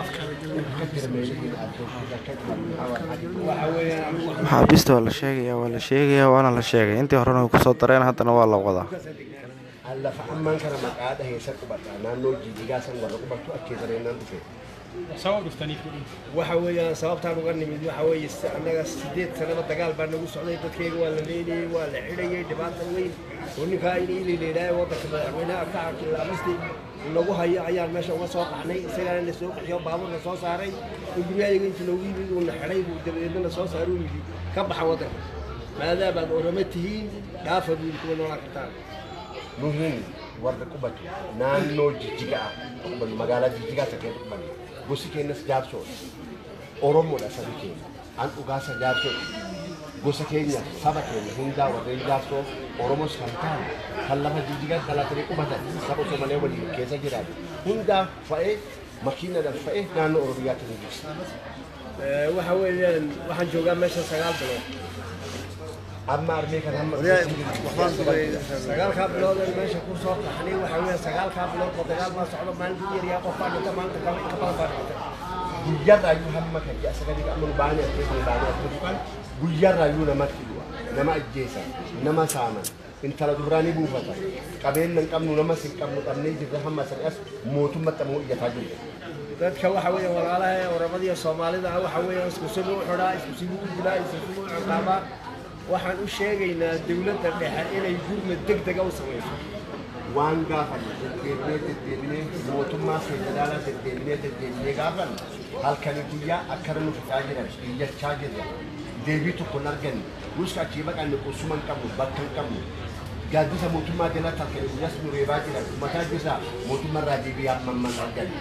[SPEAKER 1] maxaabiista waa la sheegayaa waana la sheegay intii horena way ku soo dareen haddana waa la wadaa
[SPEAKER 6] alla fa amman kana maqaada heesan kubata naannoo jijiigaasan warra kubattu akkeesareenaan dhufe
[SPEAKER 7] sabab dhuftanii
[SPEAKER 9] waxa weeyaan sababtaan uga nimid waxa weeye annaga 8 sanaba dagaal baa nagu socday dadkayga waa la leeyay waa la xidhayay dhibaato weyn oo ninkaa inay leeyahay wadanka madaxweynaha ka xaqiiqaamasti lagu hayo ayaan meesha uga soo qaxnay isagana la soo qiyo baabuur la soo saaray guriyayga inta lagu yimid oo la xidhay buu dabeedna la soo saaray yiri ka baxa wadanka maadaama aad oramatihiin dhaafad ku noolaa kartaan
[SPEAKER 6] nuhin warra kubatu naannoo jijigaa kubatu magaalaa jijigaa sakee kubatu gosi keenyas jaarsoo oromoodha sabi keenya an dhugaasa jaarsoo gosa keenya saba keenya hundaa warreen jaarsoo oromos kan ta'an kan lafa jijigaa dhalatanii qubatan saba osoo malee waliin keessa jiraatu hundaa fa'ee makiinadhaan fa'ee naannoo oromiyaatti ni jirsa.
[SPEAKER 9] waxa weeyaan waxaan joogaa meesha 9 bilood
[SPEAKER 6] أما أرمي كان هم
[SPEAKER 9] سجال كابلود الماشي كل صوت حني وحوي سجال كابلود وتجال ما صعب ما عندي يريا قفا أنت ما أنت كمان كمان بارك
[SPEAKER 6] بيجر أيوه هم ما كان جالس كذي كأمر باني أكيد باني أكيد بيجر أيوه نما كيلوا نما الجيسا نما ساما إنت لا دبراني بوفتا كابين من كم نما سين كم نتمني جدا هم مثلا أس موتوا ما تمو يتاجون
[SPEAKER 9] dadka waxa weeye walaalaha oramada Soomaalida waxa weeye isku soo xidhaa isku soo gudbaa isku soo ciqaaba waxaan u sheegaynaa dawladda dhexe inay gurmad degdeg ah u samayso
[SPEAKER 6] waan gaafan deebinee mootummaa federaalaa deebinee gaafan halkan guyyaa akkaranu fitaa jiran iyyachaa jirra deebii tokko hin arganne nuska achii baqanne qosuma hin qabnu bakka hin qabnu gaaddisa mootummaa jalatti halkan guyyas nu reebaa jiran mataa jisaa mootummaa irraa deebii hammamman arganne.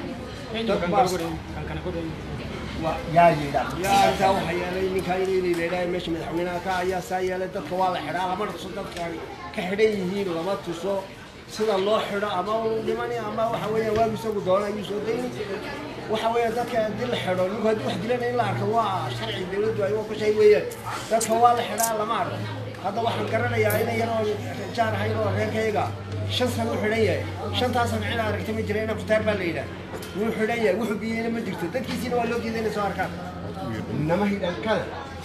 [SPEAKER 9] يا جيدا يا تاو حيالي نكايني لي ليلى مش مدحوينها كا يا سايله ددك waa la xidhaa lama dhaqso dadka ka xidhan yihiin lama tuso sida loo xidho ama nimani ama waxa weeye waa isagu doonayuu soo deyn waxa weeye dadka dil xidho ninka hadii wax dilan in la arko waa sharci dawladdu ay ku shay weeyaan dadka waa la xidhaa lama arko hadda waxaan garanayaa in yaroo jaar hayro reerkayga 5 sano xidhan yahay 5taas sano cid aragtay ma jireen aftaar baa la yiraahdaa wuxuu xidhan yahay wuxuu biyayna ma jirto dadkiisina waa loo geeday inay soo arkaan
[SPEAKER 6] inama hidan kana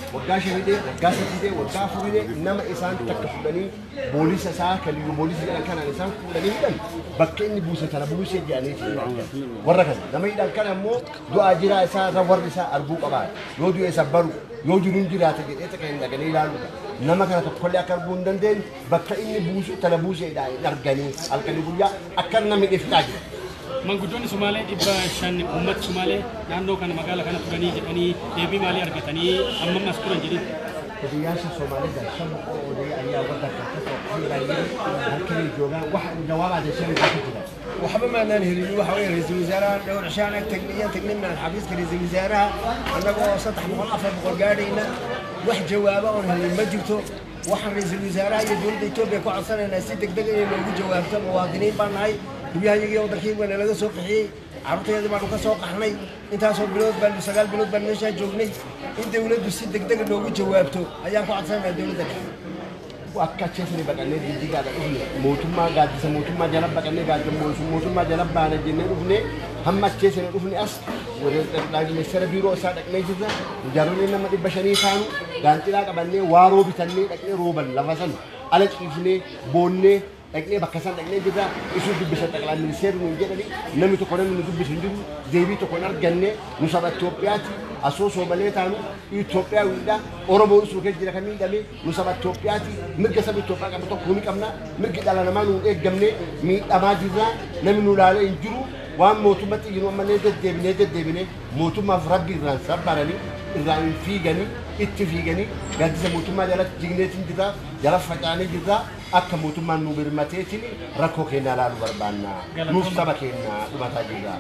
[SPEAKER 6] وقاش فيدي وقاش فيدي وقاف فيدي إنما إنسان تكفلني بوليس ساعة كلي بوليس إذا كان إنسان فلني كان بكني بوسة ترى بوسة يعني وركز لما إذا كان مو دو أجرا ساعة ورد ساعة أربوك أبار يودو يسبرو يودو نجرا تجي إتكلم لكن لا نما كانت تقول لي أكربون دندن بكني بوسة ترى بوسة إذا نرجعني الكليبويا أكرنا من إفتاج
[SPEAKER 7] Manguddoonni Sumaalee dhibba shan uummata Sumaalee naannoo kana magaalaa kana turanii jedhanii deebii maalii argatanii amma as turan jedhin.
[SPEAKER 6] Siyaasa Soomaaliyaa shan oodee ayaa waddanka ka soo qaybiyay halkii joogaan wax jawaabada sheegay ku jira.
[SPEAKER 8] waxba ma aanan helin waxa weeye ra'iisul wasaaraha dhowr cishaan ag tagnay min xafiiska ra'iisul wasaaraha annagoo 300 gaadhayna wax jawaabo oo helin ma jirto waxaan ra'iisul wasaaraha iyo dowladda Itoobiya ku codsanaynaa si degdeg ah in loogu jawaabto muwaadiniin baan nahay guryahaygii waddankii weyn laga soo qixiyay carruurteedii baan ka soo qaxnay intaasoo bilood baan 9 bilood baan meesha joognay in dawladdu si degdeg ah loogu jawaabto ayaan ku codsanaynaa dowladda
[SPEAKER 6] وأكتشفني بقى نادي دي قاعد أقول موتما قاعد يسمى موتما جلب بقى نادي قاعد موتما جلب بقى نادي نروحني هم أكتشفني نروحني أصل ولكن السر بيرو ساعة ميجزا جاروني لما تبشرني كانوا قاعد تلاقي قبلني وارو بتني لكن روبن لفظن على كيفني بوني لكن بكسان لكن جدا يسوي ببشر تقلع من السر من جدني نمي تقولن من دب بشنجو زيبي تقولن أرجعني نصابة توبياتي أسوس ومليتانو إثيوبيا ويدا أوروبا وسوكي جرا كمين دمي نصابة توبياتي مرجع سبي توبيا كم تقولي كمنا مرجع دلنا ما نقول إيه جمني مي أماجزا نمي نولالة إنجرو وام موتومات ينو ما نجد دبني موتوما فربي رانسر بارني ران في جني اتفيجني قد موتوما جالت جنيتين جدا جالت فتاني جدا أك موتوما نوبرماتيتني ركو كنا لا نبربانا نوفسبا كنا وما تجدا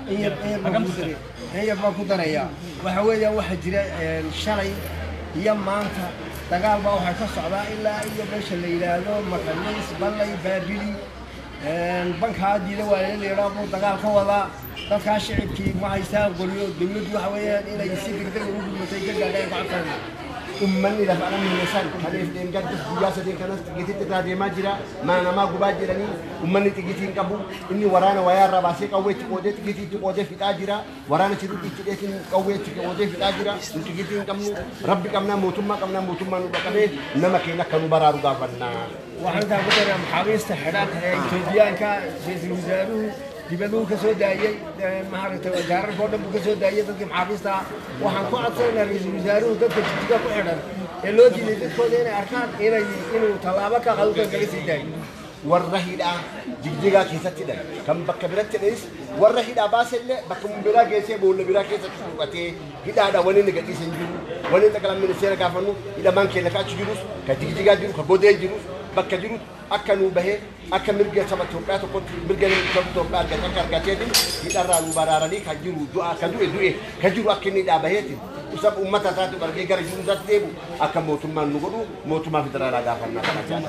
[SPEAKER 8] هي ما كنا يا وحوي واحد جرا الشرعي يوم ما أنت تقال بقى وحكي صعبة إلا إيا بيش اللي يلالو مكانيس بالله يبادلي البنك هادي لو اللي يرابو تقال خوضا تلقى شعب كي ما يساق قليو دولد وحويان إلا يسيب كده يروح المتيجة قاعدين بعضنا
[SPEAKER 6] أمني إذا فعلا من الإنسان خليه دين قد سياسة دين كانت تجتي تتعدي ما جرا ما أنا ما قباد جراني أمني تجتي كابو إني ورانا ويار رباسي قوي تقودي تجتي تقودي في تاجرا ورانا تجتي تجتي قوي تقودي في تاجرا تجتي كمنو ربي كمنا موتما نبكمه نما كنا كانوا برارو قافنا
[SPEAKER 8] وحنا بدنا محابيس تحرات إثيوبيا كا جيش الوزراء dibaduu ka soo daayay maaragtay gaarar boodhan ka soo daayay dadka maxaabiista waxaan ku codsanaynaa ra'iisul wasaaruhu dadka jidka ku xidhan ee loo diiday dadkooda inay arkaan inuu tallaabo ka qaado kaga sii daayo
[SPEAKER 6] والرهيدة جيجا كيسة تدا كم بكبرت تدرس والرهيدة باسل بكم بلا كيسة بقول بلا كيسة تشوفته هيدا هذا ونين نقدي سنجرو ونين تكلم من السيرة كافنو إذا ما كنا كاتش جروس كجيجا جروس كبودي جروس بكجروس أكنوا به أكن مرجع سبت توقعات وقت مرجع سبت توقعات كذا كاتين هيدا رالو برارني كجرو دعاء كجرو أكني دا بهتي وسب أمتها تاتو برجع كاري جروس تاتيبو أكن موتما نقولو موتما في ترى راجع فنا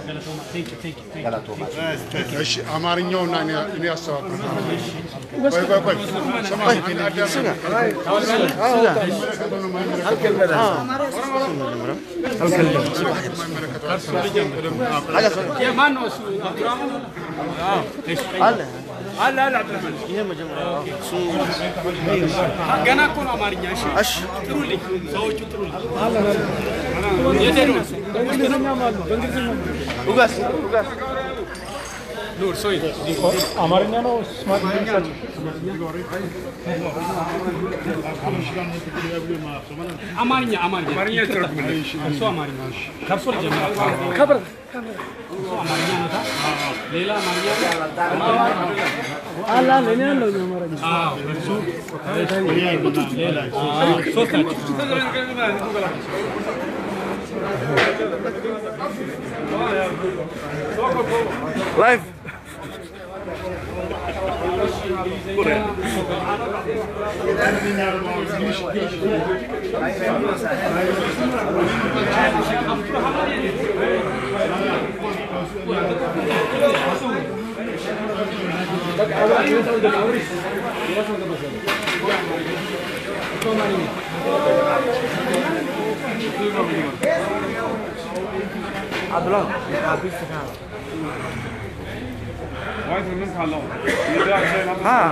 [SPEAKER 11] ايش امارينيونا اني اسوا كوي سمع سنة
[SPEAKER 7] يا مانو لا عبد الرحمن
[SPEAKER 1] هي مجموعة
[SPEAKER 7] انا كون امارينيا اش ترولي سويتو ترولي
[SPEAKER 1] وقاس
[SPEAKER 7] نور سوي
[SPEAKER 5] امارينيا نو سمارت
[SPEAKER 7] امارينيا ترجمه سو امارينيا كرسول جماعه خبر امارينيا था लेला امارينيا
[SPEAKER 5] لا लेने लो امارينيا
[SPEAKER 7] लेला सोच
[SPEAKER 1] لايف عبد الله حبيبي ها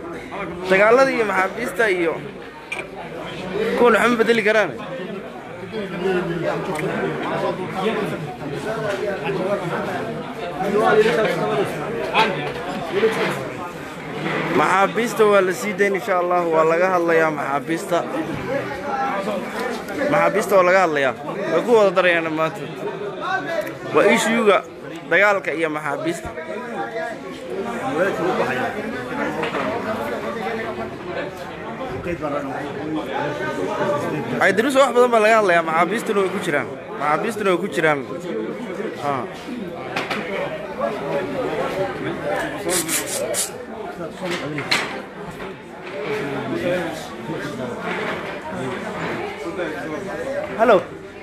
[SPEAKER 1] dagaaladii iyo maxaabiista iyo kuwan waxma bedeli karaan maxaabiista waa la sii dayn insha Allah waa laga hadlayaa maxaabiista waa laga hadlayaa way ku wada darayaan maanta waa issue-ga dagaalka iyo maxaabiista ay diruus wax badan baa laga hadlayaa maxaabiistuna way ku jiraan Hello.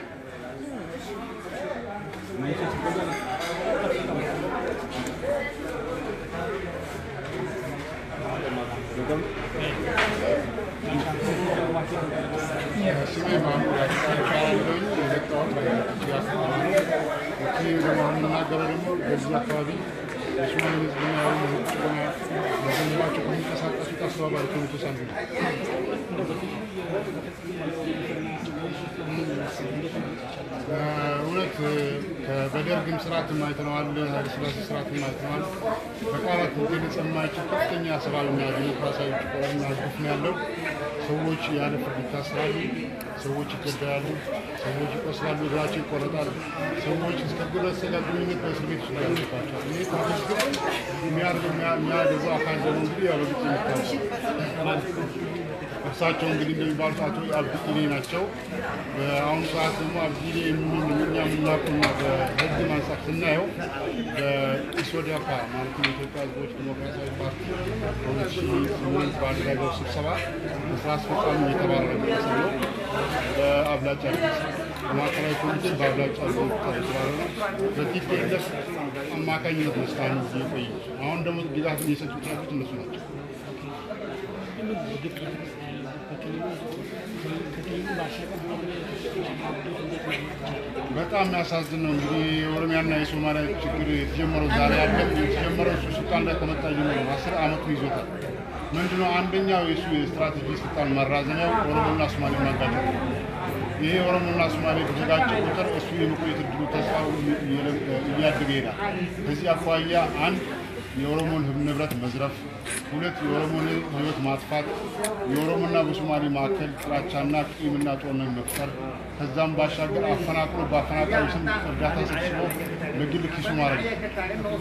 [SPEAKER 11] እውነት በደርግም ስርዓት ማይተናል ለስላሴ ስርዓት ማይተናል በቃላት እንግዲህ የማይችል ከፍተኛ ሰብአዊና ዲሞክራሲያዊ ጭቆናና ግፍ ነው ያለው። ሰዎች ያለ ፍርድ ይታሰራሉ፣ ሰዎች ይገደላሉ፣ ሰዎች ይቆስላሉ፣ እግራቸው ይቆረጣል፣ ሰዎች እስከ ግብረ ሥጋ ግንኙነት በእስር ቤት ውስጥ ያደርጋቸዋል። ይህ ታስገ የሚያደርገው አካል ደግሞ እንግዲህ ያው በግልጽ የሚታወቅ እሳቸው እንግዲህ እንደሚባሉት አቶ አብዲሌ ናቸው። በአሁኑ ሰዓት ደግሞ አብዲሌ እኛ የምናውቀውና በህግ ማንሳት ስናየው በኢሶዲያፓ ማለት የኢትዮጵያ ሕዝቦች ዲሞክራሲያዊ ፓርቲ በ2008 ባደረገው ስብሰባ በስራ አስፈጻሚ የተባረረ ሰው ነው። በአብላጫ በማዕከላዊ ኮሚቴ በአብላጫ የተባረረ ነው። በቲፒኤልኤፍ አማካኝነት ነው እስካሁን የቆየ። አሁን ደግሞ ግዛት እየሰጡት ያሉት እነሱ ናቸው። በጣም የሚያሳዝን ነው። እንግዲህ የኦሮሚያና የሶማሊያ ችግር የተጀመረው ዛሬ አይደለም። የተጀመረው እሱ ስልጣን ላይ ከመጣ ጀምሮ 10 ዓመት ይዞታል። ምንድነው አንደኛው የሱ የስትራቴጂ ስልጣን ማራዘሚያው ኦሮሞና ሶማሌ ማጋጨት ነው። ይሄ ኦሮሞና ሶማሌ በተጋጨ ቁጥር እሱ የመቆየት እድሉ ተስፋው እያደገ ይሄዳል። ከዚህ አኳያ አንድ የኦሮሞን ንብረት መዝረፍ፣ ሁለት የኦሮሞን ሕይወት ማጥፋት፣ የኦሮሞና በሶማሌ መካከል ጥላቻና ቂምና ጦርነት መፍጠር፣ ከዛም ባሻገር አፈናቅሎ በአፈናቃዩ ስም እርዳታ ሰብስቦ ለግል ኪሱ ማድረግ ነው።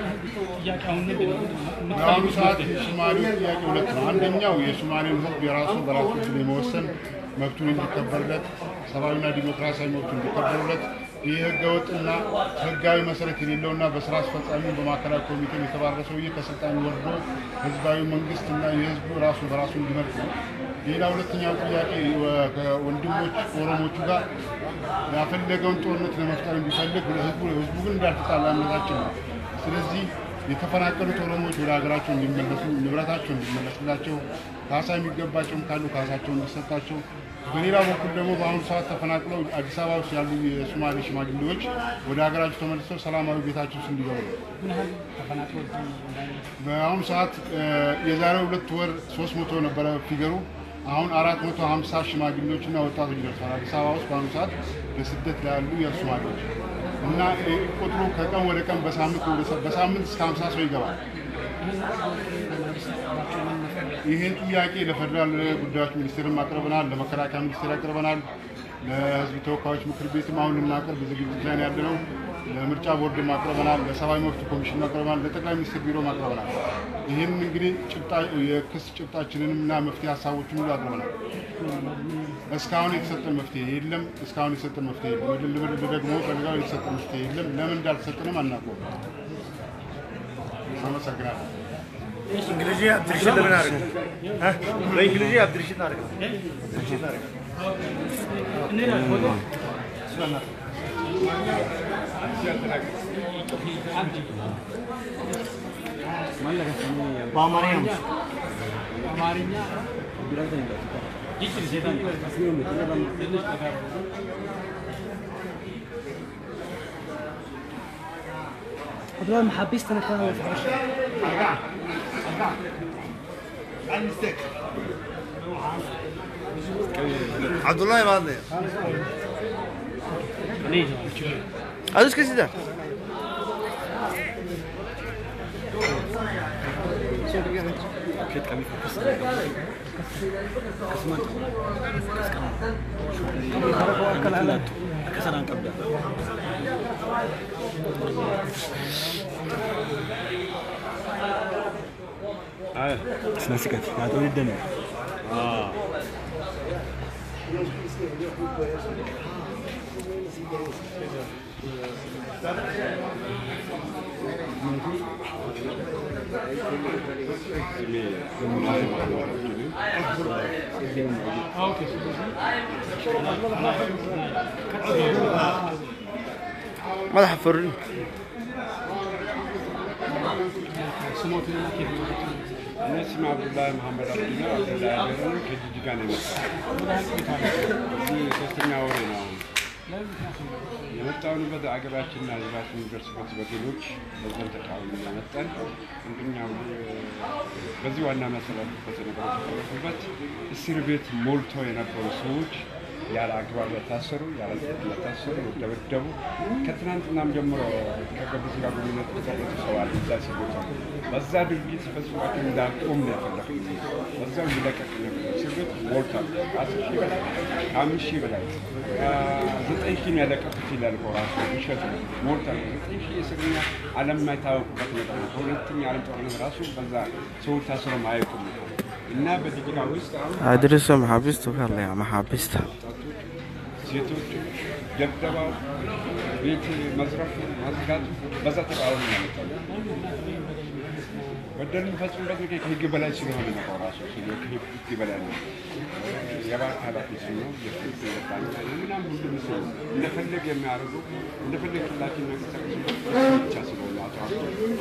[SPEAKER 11] በአሁኑ ሰዓት የሶማሌ ጥያቄ ሁለት ነው። አንደኛው የሶማሌን ሕዝብ የራሱ በራሱ የመወሰን መብቱን እንዲከበርለት፣ ሰብአዊና ዲሞክራሲያዊ መብቱ እንዲከበርለት ይህ ህገወጥና ህጋዊ መሰረት የሌለውና በስራ አስፈጻሚ በማዕከላዊ ኮሚቴ የተባረረው ይህ ከስልጣን ወርዶ ህዝባዊ መንግስትና የህዝቡ ራሱ በራሱ እንዲመርጥ ነው። ሌላ ሁለተኛው ጥያቄ ከወንድሞች ኦሮሞቹ ጋር ያፈለገውን ጦርነት ለመፍጠር ቢፈልግ ህዝቡ ግን እንዳልተጣላ እምነታችን ነው። ስለዚህ የተፈናቀሉት ኦሮሞዎች ወደ ሀገራቸው እንዲመለሱ፣ ንብረታቸው እንዲመለስላቸው፣ ካሳ የሚገባቸውም ካሉ ካሳቸው እንዲሰጣቸው፣ በሌላ በኩል ደግሞ በአሁኑ ሰዓት ተፈናቅለው አዲስ አበባ ውስጥ ያሉ የሶማሌ ሽማግሌዎች ወደ ሀገራቸው ተመልሰው ሰላማዊ ቤታቸው ውስጥ እንዲገቡ ነው። በአሁኑ ሰዓት የዛሬ 2 ወር 300 ነበረ ፊገሩ። አሁን 450 ሽማግሌዎችና ወጣቶች ደርሰዋል አዲስ አበባ ውስጥ በአሁኑ ሰዓት በስደት ላይ ያሉ የሶማሌዎች እና ቁጥሩ ከቀን ወደ ቀን በሳምንት እስከ 50 ሰው ይገባል። ይህን ጥያቄ ለፌደራል ጉዳዮች ሚኒስቴርም አቅርበናል፣ ለመከላከያ ሚኒስቴር አቅርበናል፣ ለህዝብ ተወካዮች ምክር ቤትም አሁን ልናቀርብ ዝግጅት ላይ ያለነው፣ ለምርጫ ቦርድም አቅርበናል፣ ለሰብአዊ መብት ኮሚሽን አቅርበናል፣ ለጠቅላይ ሚኒስትር ቢሮም አቅርበናል። ይህን እንግዲህ የክስ ጭብጣችንንና መፍትሄ ሀሳቦችን ሁሉ አቅርበናል። እስካሁን የተሰጠን መፍትሄ የለም። ደግሞ ፈልጋው የተሰጠን መፍትሄ የለም። ለምን እንዳልተሰጠንም አናውቀውም። አመሰግናለሁ።
[SPEAKER 6] እንግሊዝኛ አብድርሽን ለምን አደረገ? በእንግሊዝኛ አብድርሽን አደረገ። በአማርኛ
[SPEAKER 5] هذول محابيستنا كانوا في 10 4
[SPEAKER 1] عبد الله ما ادري ادوس كده
[SPEAKER 12] سناسكت هذول الدم
[SPEAKER 1] ما حفرني
[SPEAKER 13] أنا اسمي عبد الله محمد عبد الله عبد كجيجان ሶስተኛ ወሬ ነው የመጣውን በዛ አገባችንና ህዝባችን የሚደርስበት በደሎች በዘን ተቃውሞ ያመጣን እንደኛው በዚህ ዋና መሰረት በተነገረበት እስር ቤት ሞልቶ የነበሩ ሰዎች ያለ አግባብ ታሰሩ ያለ ታሰሩ ደብደቡ ከትናንትናም ጀምሮ ከገቡት ጋር ግንኙነት ተደረገ ሰው አለ እዛ ሲቦታ በዛ ድርጊት ፈጽሟቸው እንዳቆም ነው ያፈለኩት በዛው ይለቀቅ ነበር እስር ቤት ሞልቷል 10,000 በላይ 9,000 ያለቀቁት ይላል ቆራሱ ይሸጥ ሞልቷል 9,000 እስረኛ ዓለም የማይታወቅበት ነገር ነው ሁለተኛ ዓለም ጦርነት ራሱ በዛ ሰው ታስሮ ማይቆም እና በዲጂጋ ውስጥ
[SPEAKER 1] አድርሰው ማሐብስቱ ካለ ያ ማሐብስታ
[SPEAKER 13] ሴቶች ደብደባው ቤት መዝረፍ ማዝጋት በዛ ተቃውሞ ያመጣል በደልን ፈጽሞበት ከህግ በላይ ስለሆነ ነው ራሱ ከህግ በላይ ነው የባህር ኃላፊ ነው የፍርድ ቤት ምናምን ሁሉም ሰው እንደፈለገ የሚያደርጉ እንደፈለገ ላኪ ነው ብቻ ስለሆነ አጣጣ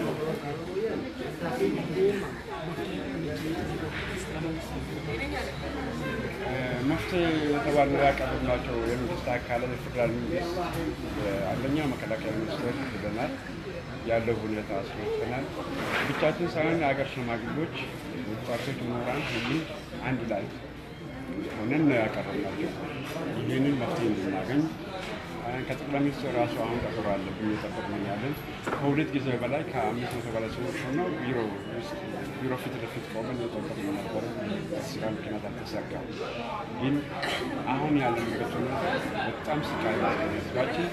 [SPEAKER 13] መፍትሄ የተባለው ያቀርብላቸው የመንግስት አካላት ፌደራል መንግስት አንደኛ መከላከያ ሚኒስቴር ሄደናል ያለው ሁኔታ አስረድተናል ብቻችን ሳይሆን የሀገር ሽማግሌዎች ወጣቶች ምሁራን ሁሉ አንድ ላይ ሆነን ያቀርብላቸው ይህንን መፍትሄ እንድናገኝ ከጠቅላይ ሚኒስትር ራሱ አሁን ቀጠሮ አለብን እየጠበቅን ያለን ከሁለት ጊዜ በላይ ከ500 በላይ ሰዎች ሆነው ቢሮ ፊት ለፊት ቆመን እየጠበቅን ነበር ስራ ምክንያት አልተሳካም ግን አሁን ያለንበት በጣም ስቃይ ነው ህዝባችን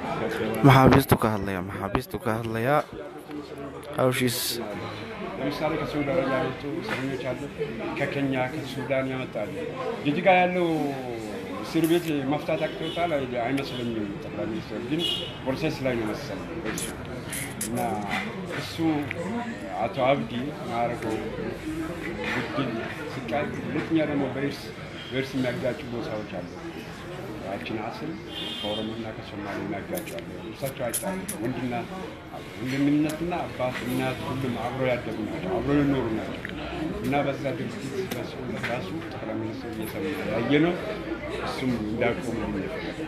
[SPEAKER 1] ማሐብስቱ ካህለያ አውሺስ
[SPEAKER 13] ለምሳሌ ከሱዳን ያሉት እስረኞች አሉ ከኬንያ ከሱዳን ያመጣሉ ጅጅጋ ያለው እስር ቤት መፍታት አቅቶታል አይመስለኝም ጠቅላይ ሚኒስትር ግን ፕሮሰስ ላይ ነው መሰለኝ እና እሱ አቶ አብዲ ማረገው ግድል ስቃይ ሁለተኛ ደግሞ በእርስ የሚያጋጩ ቦታዎች አሉ ያችን አስል ከኦሮሞና ከሶማሌ የሚያጋጩ አሉ እሳቸው አይጣሉ ወንድምነትና አባት እናት ሁሉም አብሮ ያደጉ ናቸው አብሮ የኖሩ ናቸው እና በዛ ድርጊት ራሱ ጠቅላይ ሚኒስትር እየሰማ ያየነው እሱም እንዳቆሙ ነው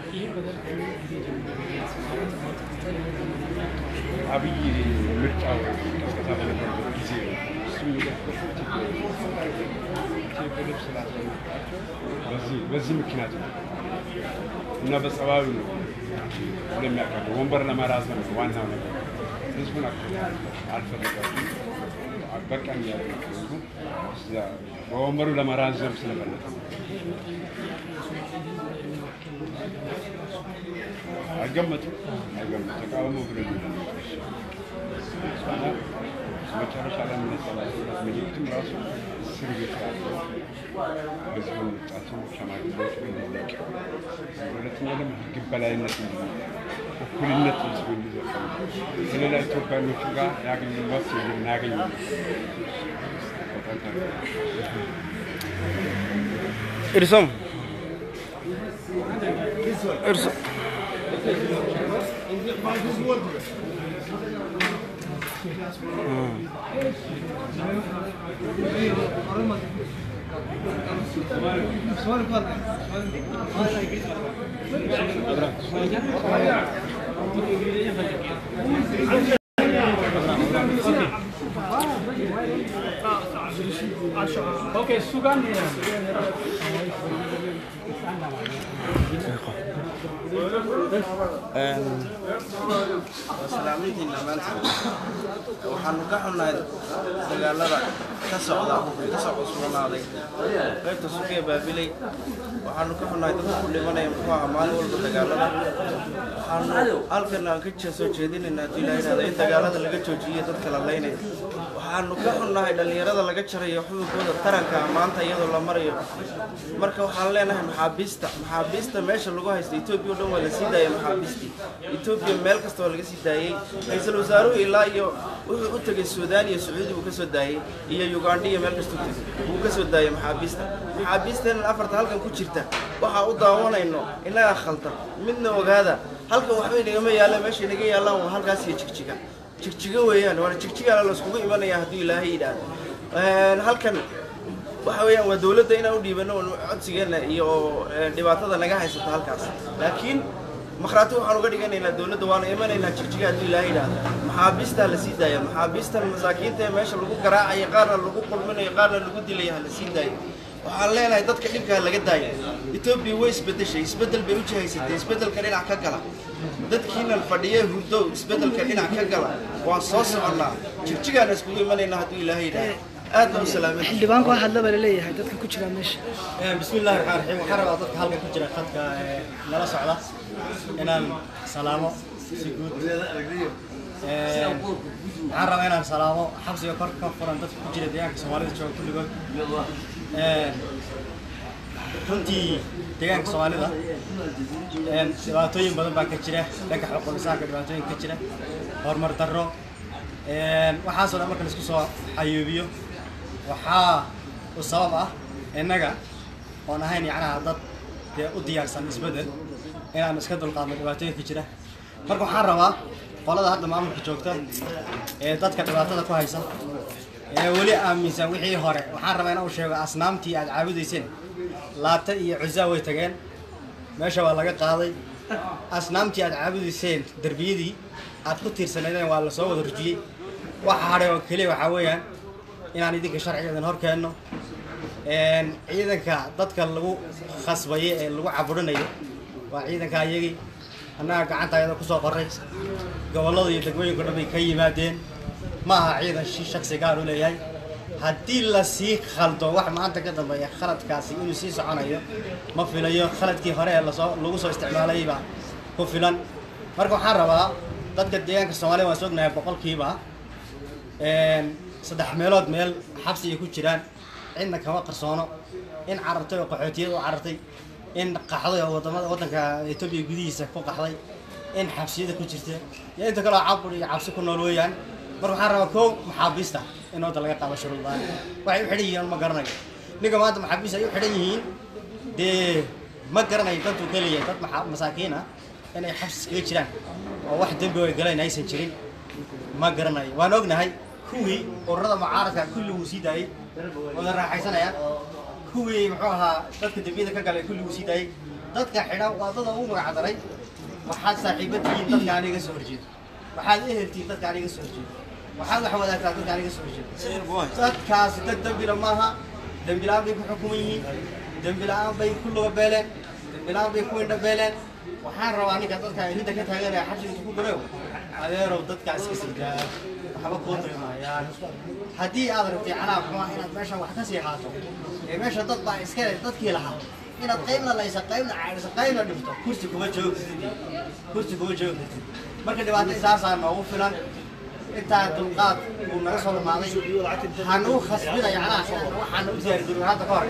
[SPEAKER 13] አብይ ምርጫው ቀስቀሳ በነበረበት ጊዜ እሱም የደፈሩት ኢትዮጵያ ስላልተመጣቸው በዚህ ምክንያት ነው እና በጸባዩ ነው ለሚያቀርበው ወንበር ለማራዘም ነው ዋናው ነገር ህዝቡን አልፈለጋችም በቃኝ ያለው በወንበሩ ለማራዘም ስለፈለገ አገመቱ ተቃውሞ ብለን መጨረሻ ላይ የምንሰላበት ምልክትም ራሱ እስር ቤት ያለው ህዝቡን ወጣቱ ሸማግሌዎች እንዲለቅ ሁለተኛ ደግሞ ህግ በላይነት እኩልነት ህዝቡ እንዲዘፈን ከሌላ ኢትዮጵያኖቹ ጋር ያገኙ መብት እንድናገኝ
[SPEAKER 1] እርሶም
[SPEAKER 7] اوكي سوغان
[SPEAKER 1] salaamiintiin dhammaantiin waxaanu ka xunnahay dagaalada ka socda ka soo cusboonaaday qaybta sugee baabilay waxaanu ka xunnahay dadka ku dhimanaya muxuu ahaa maalin walba dagaalada waxaanu halkan aan ka soo jeedinaynaa haddii la yidhahdo in dagaalada laga joojiyo dadka la laynaya waxaanu ka xunnahay dhallinyarada laga jarayo xudunkooda taranka maanta iyadoo la marayo marka waxaan leenahay maxaabiista meesha lagu haysto Itoobiya oo dhan waa la sii daayay maxaabiistii Itoobiya meel kasta oo laga sii daayay ra'iisul wasaaruhu ilaa iyo wuxuu u tagay Suudaan iyo Sacuudi uu ka soo daayay iyo Uganda iyo meel kasta uu ka soo daayay maxaabiistan afarta halkan ku jirta waxa u daawanayno inaga khaldan midna ogaada halkan waxba inagama yaala meesha inaga yaalaan waa halkaas iyo jigjiga weeyaan waa jigjiga la iskugu imanaya haddii Ilaahay yiraahdo halkan waxa weeyaan waa dawladda inaan u dhiibano codsigeena iyo dhibaatada naga haysata halkaas laakiin makhraati waxaan uga dhiganaynaa dawladda waana imanaynaa jigjiga haddii Ilaahay yiraahdo maxaabiista la sii daaya maxaabiistan masaakiinta ee meesha lagu garaacay qaarna lagu qulminayo qaarna lagu dilayo la sii daayo waxaan leenahay dadka dhibka laga daayo Itoobiya way isbedeshay isbedel bay u jihaysatay isbedelka dhinac ka gala dadkiina fadhiyay hurdo isbedelka dhinac ka gala waan soo soconaa jigjigaana iskugu imanaynaa haddii Ilaahay yiraahdo aad u salaamay
[SPEAKER 5] xildhibaanku waxa la leeyahay dadka ku jira meesha
[SPEAKER 14] bismillaahir rahmaanir rahiim waxaan rabaa dadka halkan ku jira khadka nala socda inaan salaamo si guud waxaan rabaa inaan salaamo xabsiga kor ka furan dadka ku jira deegaanka Soomaalida jooga kulligood runtii deegaanka Soomaalida dhibaatooyin badan baa ka jira dhanka xuquuqul insaanka dhibaatooyin ka jira horumar darro waxaasoo dhan marka la isku soo ayuubiyo waxaa u sabab ah innaga oon ahayn yacnaha dad dee u diyaarsan isbeddel inaan iska dulqaadno dhibaatooyinka jira marka waxaan rabaa qolada hadda maamulka joogta ee dadka dhibaatada ku haysa ee weli aaminsan wixii hore waxaan rabaa inaan u sheego asnaamtii aad caabudayseen laata iyo cuzaa way tageen meesha waa laga qaaday asnaamtii aad caabudayseen derbiyadii aad ku tiirsanaydeen waa la soo wada rujiyey waxa hadhay oo keliya waxaa weeyaan inaan idinka sharcigeedan hor keenno ciidanka dadka lagu khasbaye ee lagu caburinayo waa ciidanka iyagii annaga gacanta ayada ku soo qoray gobollada iyo degmooyinka dhan bay ka yimaadeen ma aha ciidan shakhsi gaar u leeyahay haddii la sii khaldo wax maanta ka dambeeya khaladkaasi inuu sii soconayo ma filayo khaladkii hore ee lagu soo isticmaalay baa ku filan marka waxaan rabaa dadka deegaanka Soomaaliya waan sognahay boqolkiiba 3 meelood meel xabsi ay ku jiraan cidna kama qarsoono in carabtay oo qaxootiyada u carartay in qaxday oo wadanka Itoobiya gudihiisa ku qaxday in xabsiyada ku jirta iyo inta kale cabur iyo cabsi ku nool weeyaan mar waxaan rabaa koow maxaabiista in wada laga qaado shuruudaan waxay u xidhan yihiin ma garanayo niga maanta maxaabiista ay u xidhan yihiin dee ma garanayo dadku kaliya dad masaakiin ah inay xabsi kaga jiraan oo wax dambi ay galeen aysan jirin ma garanayo waan ognahay kuwii ururada mucaaradka kulli uu sii daayay wada raaxaysanayaan kuwii muxuu ahaa dadka dambiyada ka galay kulli uu sii daayay dadka xidhan waa dad ugu magac daray waxaad saaxiibadiin dadka aniga soo horjeedo waxaad eheltiin dadka aniga soo horjeedo waxaad wax wadaagtaa dadka aniga soo horjeedo dadkaasi dad dambila maaha dambilaan bay ku xukuman yihiin dambilaan bay ku luga beeleen dambilaan bay ku indha beeleen waxaan rabaa ninka dadka inta ka taaganaya xabsiga ku gareeyo adeerow dadkaas ka sii daa waxba koo qiimayaan haddii aad rabtay canaab xumaa inaad meesha wax ka sii qaato ee meesha dad baa iska leh dadkii lahaa inaad qaybna laysa qaybna caadisa qaybna dhifto kursi kuma joogtid marka dhibaato saasaa noogu filan intaa dulqaad uu naga soo dhamaaday hanuu khasbinaya canaha waxaana u diyaargaroobay hadda ka hor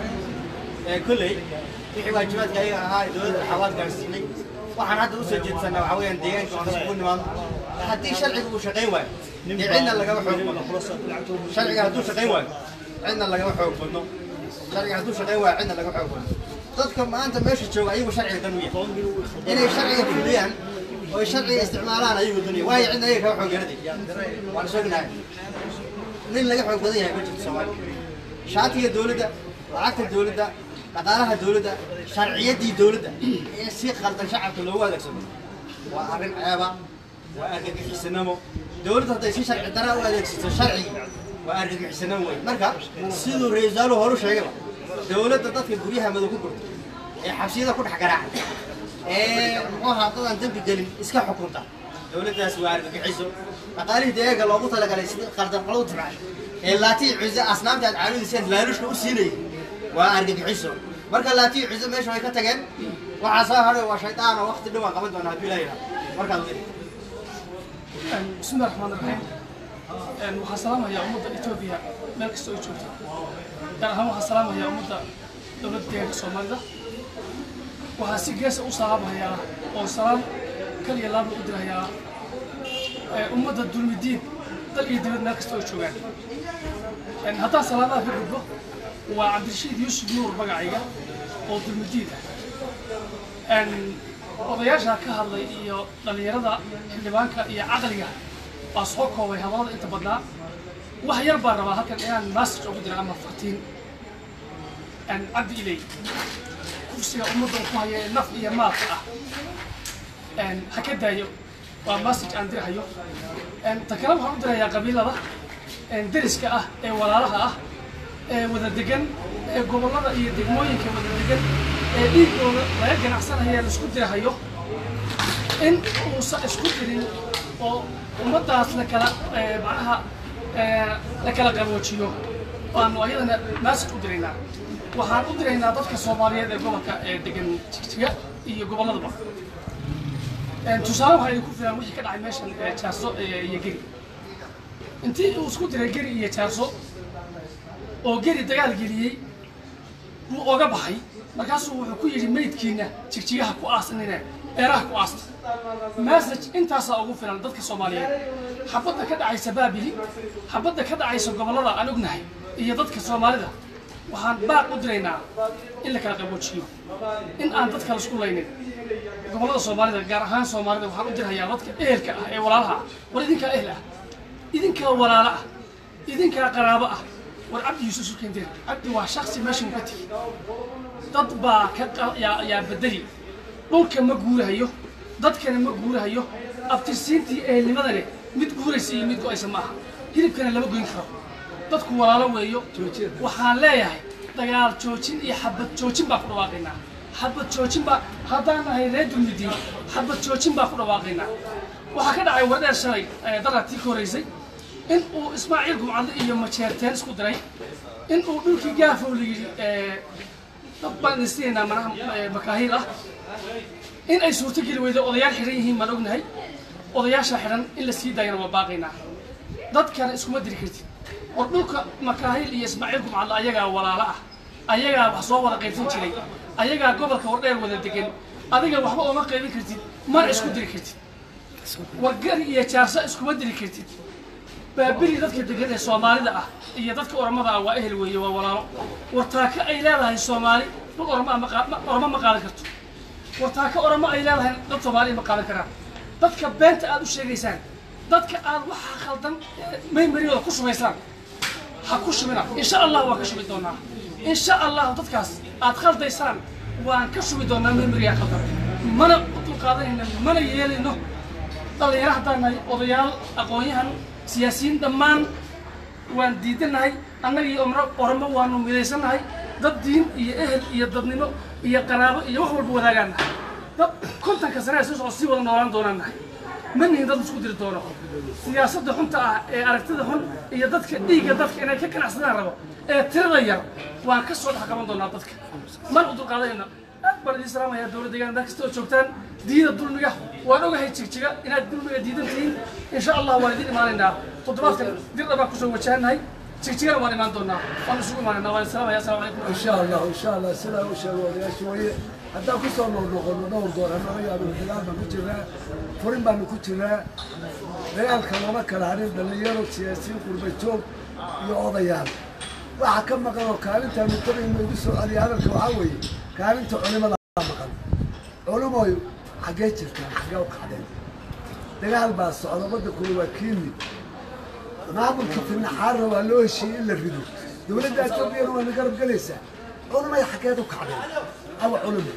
[SPEAKER 14] kulley wixii waajibaadka ayaga ahaa ee dowladda xawaad gaarsiinay waxaan hadda usoo jeedsanaa waxaa weeyaan deegaanka ku nimaado haddii sharciga uu shaqayn waayo cidna lagama xoog badno sharciga hadduu shaqayn waayo cidna lagama xoog badno sharciga hadduu shaqayn waayo cidna lagama xoog badno dadka maanta meesha jooga ayagu sharciga dan u yahay inay sharciga fuliyaan oo sharciga isticmaalaan ayagu dunya waayo cidna ayaga kama xoog yaraday waan sognahay nin laga xoog badan yahay ma jirto Soomaaliya shaatiga dowladda lacagta dowladda dhaqaalaha dowladda sharciyadii dowladda ee si qaldan shacabka loogu adeegsado waa arrin ceeba waa argagixisnimo dowladda hadday si sharci darro u adeegsato sharci وأرجع حسنا وين مركب سيدو رجال وهرو شيء دولة تطفي بريها ماذا كبر حبسيدا كل حاجة راح وها طبعا دم الجليل إسكا حكومته دولة ناس وأرجع حسوا أقالي دقيقة لو قلت لك على قرض قلوت معه اللاتي عزة أصنام تاع عالو يسين لا يروش نوسيني وأرجع حسوا مركب اللاتي عزة ماشي هيك تجن وعصاها وشيطان وقت اللي ما قبض أنا بيلاقيها مركب
[SPEAKER 5] بسم الله الرحمن الرحيم waxaa salaamaya ummadda Itoobiya meel kasta oo joogto gaar ahaan waxaa salaamaya ummadda dowladda deegaanka Soomaalida waxaa si gees u salaamaya oo salaam kaliya laab u diraya ummadda dulmidiin dal iyo dibad meel kasta oo joogaan haddaan salaamaha ka gudbo waa Cabdirashiid Yuusuf Nuur magacayga oo dulmidiin odayaasha ka hadlay iyo dhalinyarada xildhibaanka iyo caqliga soo koobay hadalada inta badnaa wax yar baan rabaa halkan inaan message ugu diro ama fartiin cabdi ilay kursiga ummadda ku haya naf iyo maalka ah ha ka daayo waa message aan dirahayo ta kale waxaan u dirayaa qabiilada deriska ah ee walaalaha ah ee wada degan ee gobollada iyo degmooyinka wada degan ee dhiigooda laga ganacsanaya la isku dirahayo in uusan isku dirin oo ummadaas la kala macnaha la kala qaboojiyo waanu ayadana message u diraynaa waxaan u diraynaa dadka Soomaaliyeed ee gobolka degan Jigjiga iyo gobolladaba tusaale waxay ku filan wixii ka dhacay meeshan Jaarso iyo Geri intii uu isku diray Geri iyo Jaarso oo Geri dagaal geliyay uu oga baxay markaasuu wuxuu ku yiri meydkiina Jigjigaha ku aasanina beeraha ku aasta message intaas ugu filan dadka Soomaaliyeed xabadda ka dhacaysa Baabili xabadda ka dhacaysa gobolada aan ognahay iyo dadka Soomaalida waxaan baaq u diraynaa in la kala qaboojiyo in aan dadka la isku laynin gobolada Soomaalida gaar ahaan Soomaalida waxaan u dirayaa dadka ehelka ah ee walaalaha war idinka ehel ah idinka walaala ah idinka qaraabo ah war Cabdi Yuusuf Kendir Cabdi waa shakhsi meeshan ka tigi dad baa ka yaa bedeli dhulka ma guurahayo dadkana ma guurahayo abtirsiintii ehelnimada leh mid guuraysa iyo mid go'aysa maaha hilibkana lama goyn karo dadku walaalo weeyo waxaan leeyahay dagaal joojin iyo xabad joojin baa ku dhawaaqaynaa xabad joojin baa haddaan nahay reer dulmidiin xabad joojin baa ku dhawaaqaynaa waxaa ka dhacay wardheer shalay daratii ka horeysay in uu Ismaaciil Gumcadle iyo Majeerteen isku diray in uu dhulkii Gaafow la yiri dad baan isteena manaha makaahil ah in ay suurto geli weydo odayaal xiran yihiin ma ognahay odayaasha xiran in la sii daayana waa baaqaynaa dadkana iskuma diri kartid war dhulka makaahil iyo Ismaaciil Gumcadle ayagaa walaalo ah ayagaa wax soo wada qaybsan jiray ayagaa gobolka wardheer wada degan adiga waxba uma qaybin kartid mana isku diri kartid war Geri iyo Jaarso iskuma diri kartid Baabili dadka degan ee Soomaalida ah iyo dadka Oromada ah waa ehel weeye waa walaalo wartaaka ay leedahay Soomaali dad Oromo ma qaadan karto wartaaka Oromo ay leedahay dad Soomaali ma qaadan karaan dadka beenta aad u sheegaysaan dadka aad waxa khaldan memory-da ku shubaysaan ha ku shubina insha Allah waa ka shubi doonaa insha Allah dadkaas aad khaldaysaan waan ka shubi doonaa memory-ga khaldan mana u qaadanayna mana yeelino dhalinyaro haddaan odayaal aqoon-yahan siyaasiyiin dhammaan waan diidanahay annaga iyo Oromo waanu midaysanahay dad diin iyo ehel iyo dadnimo iyo qaraabo iyo wax walba wadaagaanahay dad kontanka sano sii wada noolaan doonaanahay manihin dad isku diri doono siyaasadda xunta ah ee aragtida xun iyo dadka dhiigga dadka inay ka ganacsadaan rabo ee tirada yar waan ka soo dhex qaban doonaa dadka man u dulqaadanayna أكبر الإسلام هي الدولة دي عندك استوجبتان دين الدولة وأنا هي تشجع إن الدولة دي دين إن شاء الله والدين ما لنا تطبيقات دي ربع كسر وجهنا هاي تشجع ما لنا دونا ونسوق ما لنا والسلام يا سلام عليكم
[SPEAKER 8] إن شاء الله سلام وشلون يا شوية حتى كسر نور دور أنا يا أبو الهلال ما كنت لا فريم ما كنت لا ريال كلامك كلامي اللي يرو سياسي قربتهم يقضيان وحكم مقالو كانت متبع إنه يسوع على هذا الكوعوي كانت علماء مقال علماء حاجات كان حاجة وقعدين دجال بس على بدك كل وكيلي ما ممكن في النحار ولا شيء إلا الفيديو دولة أتوبيا وأنا قرب جلسة علماء حكايات وقعدين أو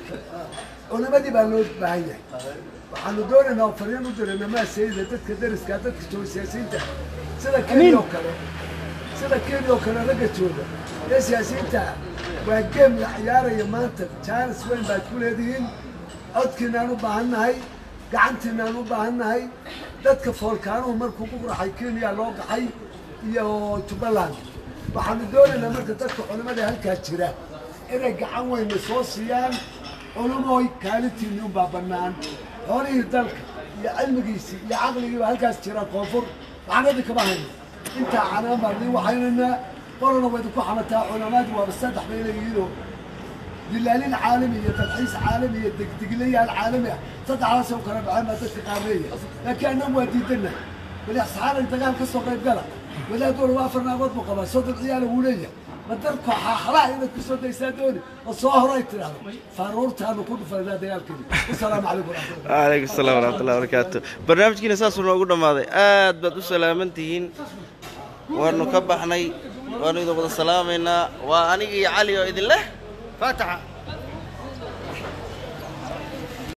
[SPEAKER 8] علماء دي بقى بعينه وحنو دول نوفرين ودول إنما سيدة تتكدرس كاتت كتو سياسيين ده سيدا كيلو كله sida Kenya oo kale laga jooga ee siyaasiyiinta waa game la ciyaarayo maanta Charles Wayne baad ku leedihiin codkiinaan u baahannahay gacantiinaan u baahannahay dadka foolkaanuhu markuu ku qurxay Kenya loo qaxay iyo Jubaland waxaanu doonaynaa marka dadka culimada halkaa jira inay gacan weyn soo siiyaan culumooy kaalintiinni u baabanaan xoolihii dalka iyo cilmigiisii iyo caqligiiba halkaas jira koonfur waxaanadi kama hayno intaa canaan baan nii waxaynaynaa qolana way idinku xamataa culamaadu waaba saddex bay leeyihiinoo dilaalin caalami iyo talxiis caalami iyo degdeglayaal caalami ah saddexdaasay u kala baxeen baa dadka qaarleeya laakiin annagu waa diidanna weli saxaaray dagaal ka soo qayb gala wadaadooda waa 4 naagood buu qabaa 3 ciyaal wuu leeyahay madarku xaxlaa inaad ku soo daysaa dooni oo soo horay tiraahdo faaruurtaanu ku dhufanaa dagaalkeena assalaamu calaykum
[SPEAKER 1] وعليكم السلام ورحمة الله وبركاته برنامجكينا ساسو noogu dhamaaday aad baad u salaamantihiin waanu ka baxnay waanu idin wada salaameynaa waa aniga iyo cali oo idin leh faataxa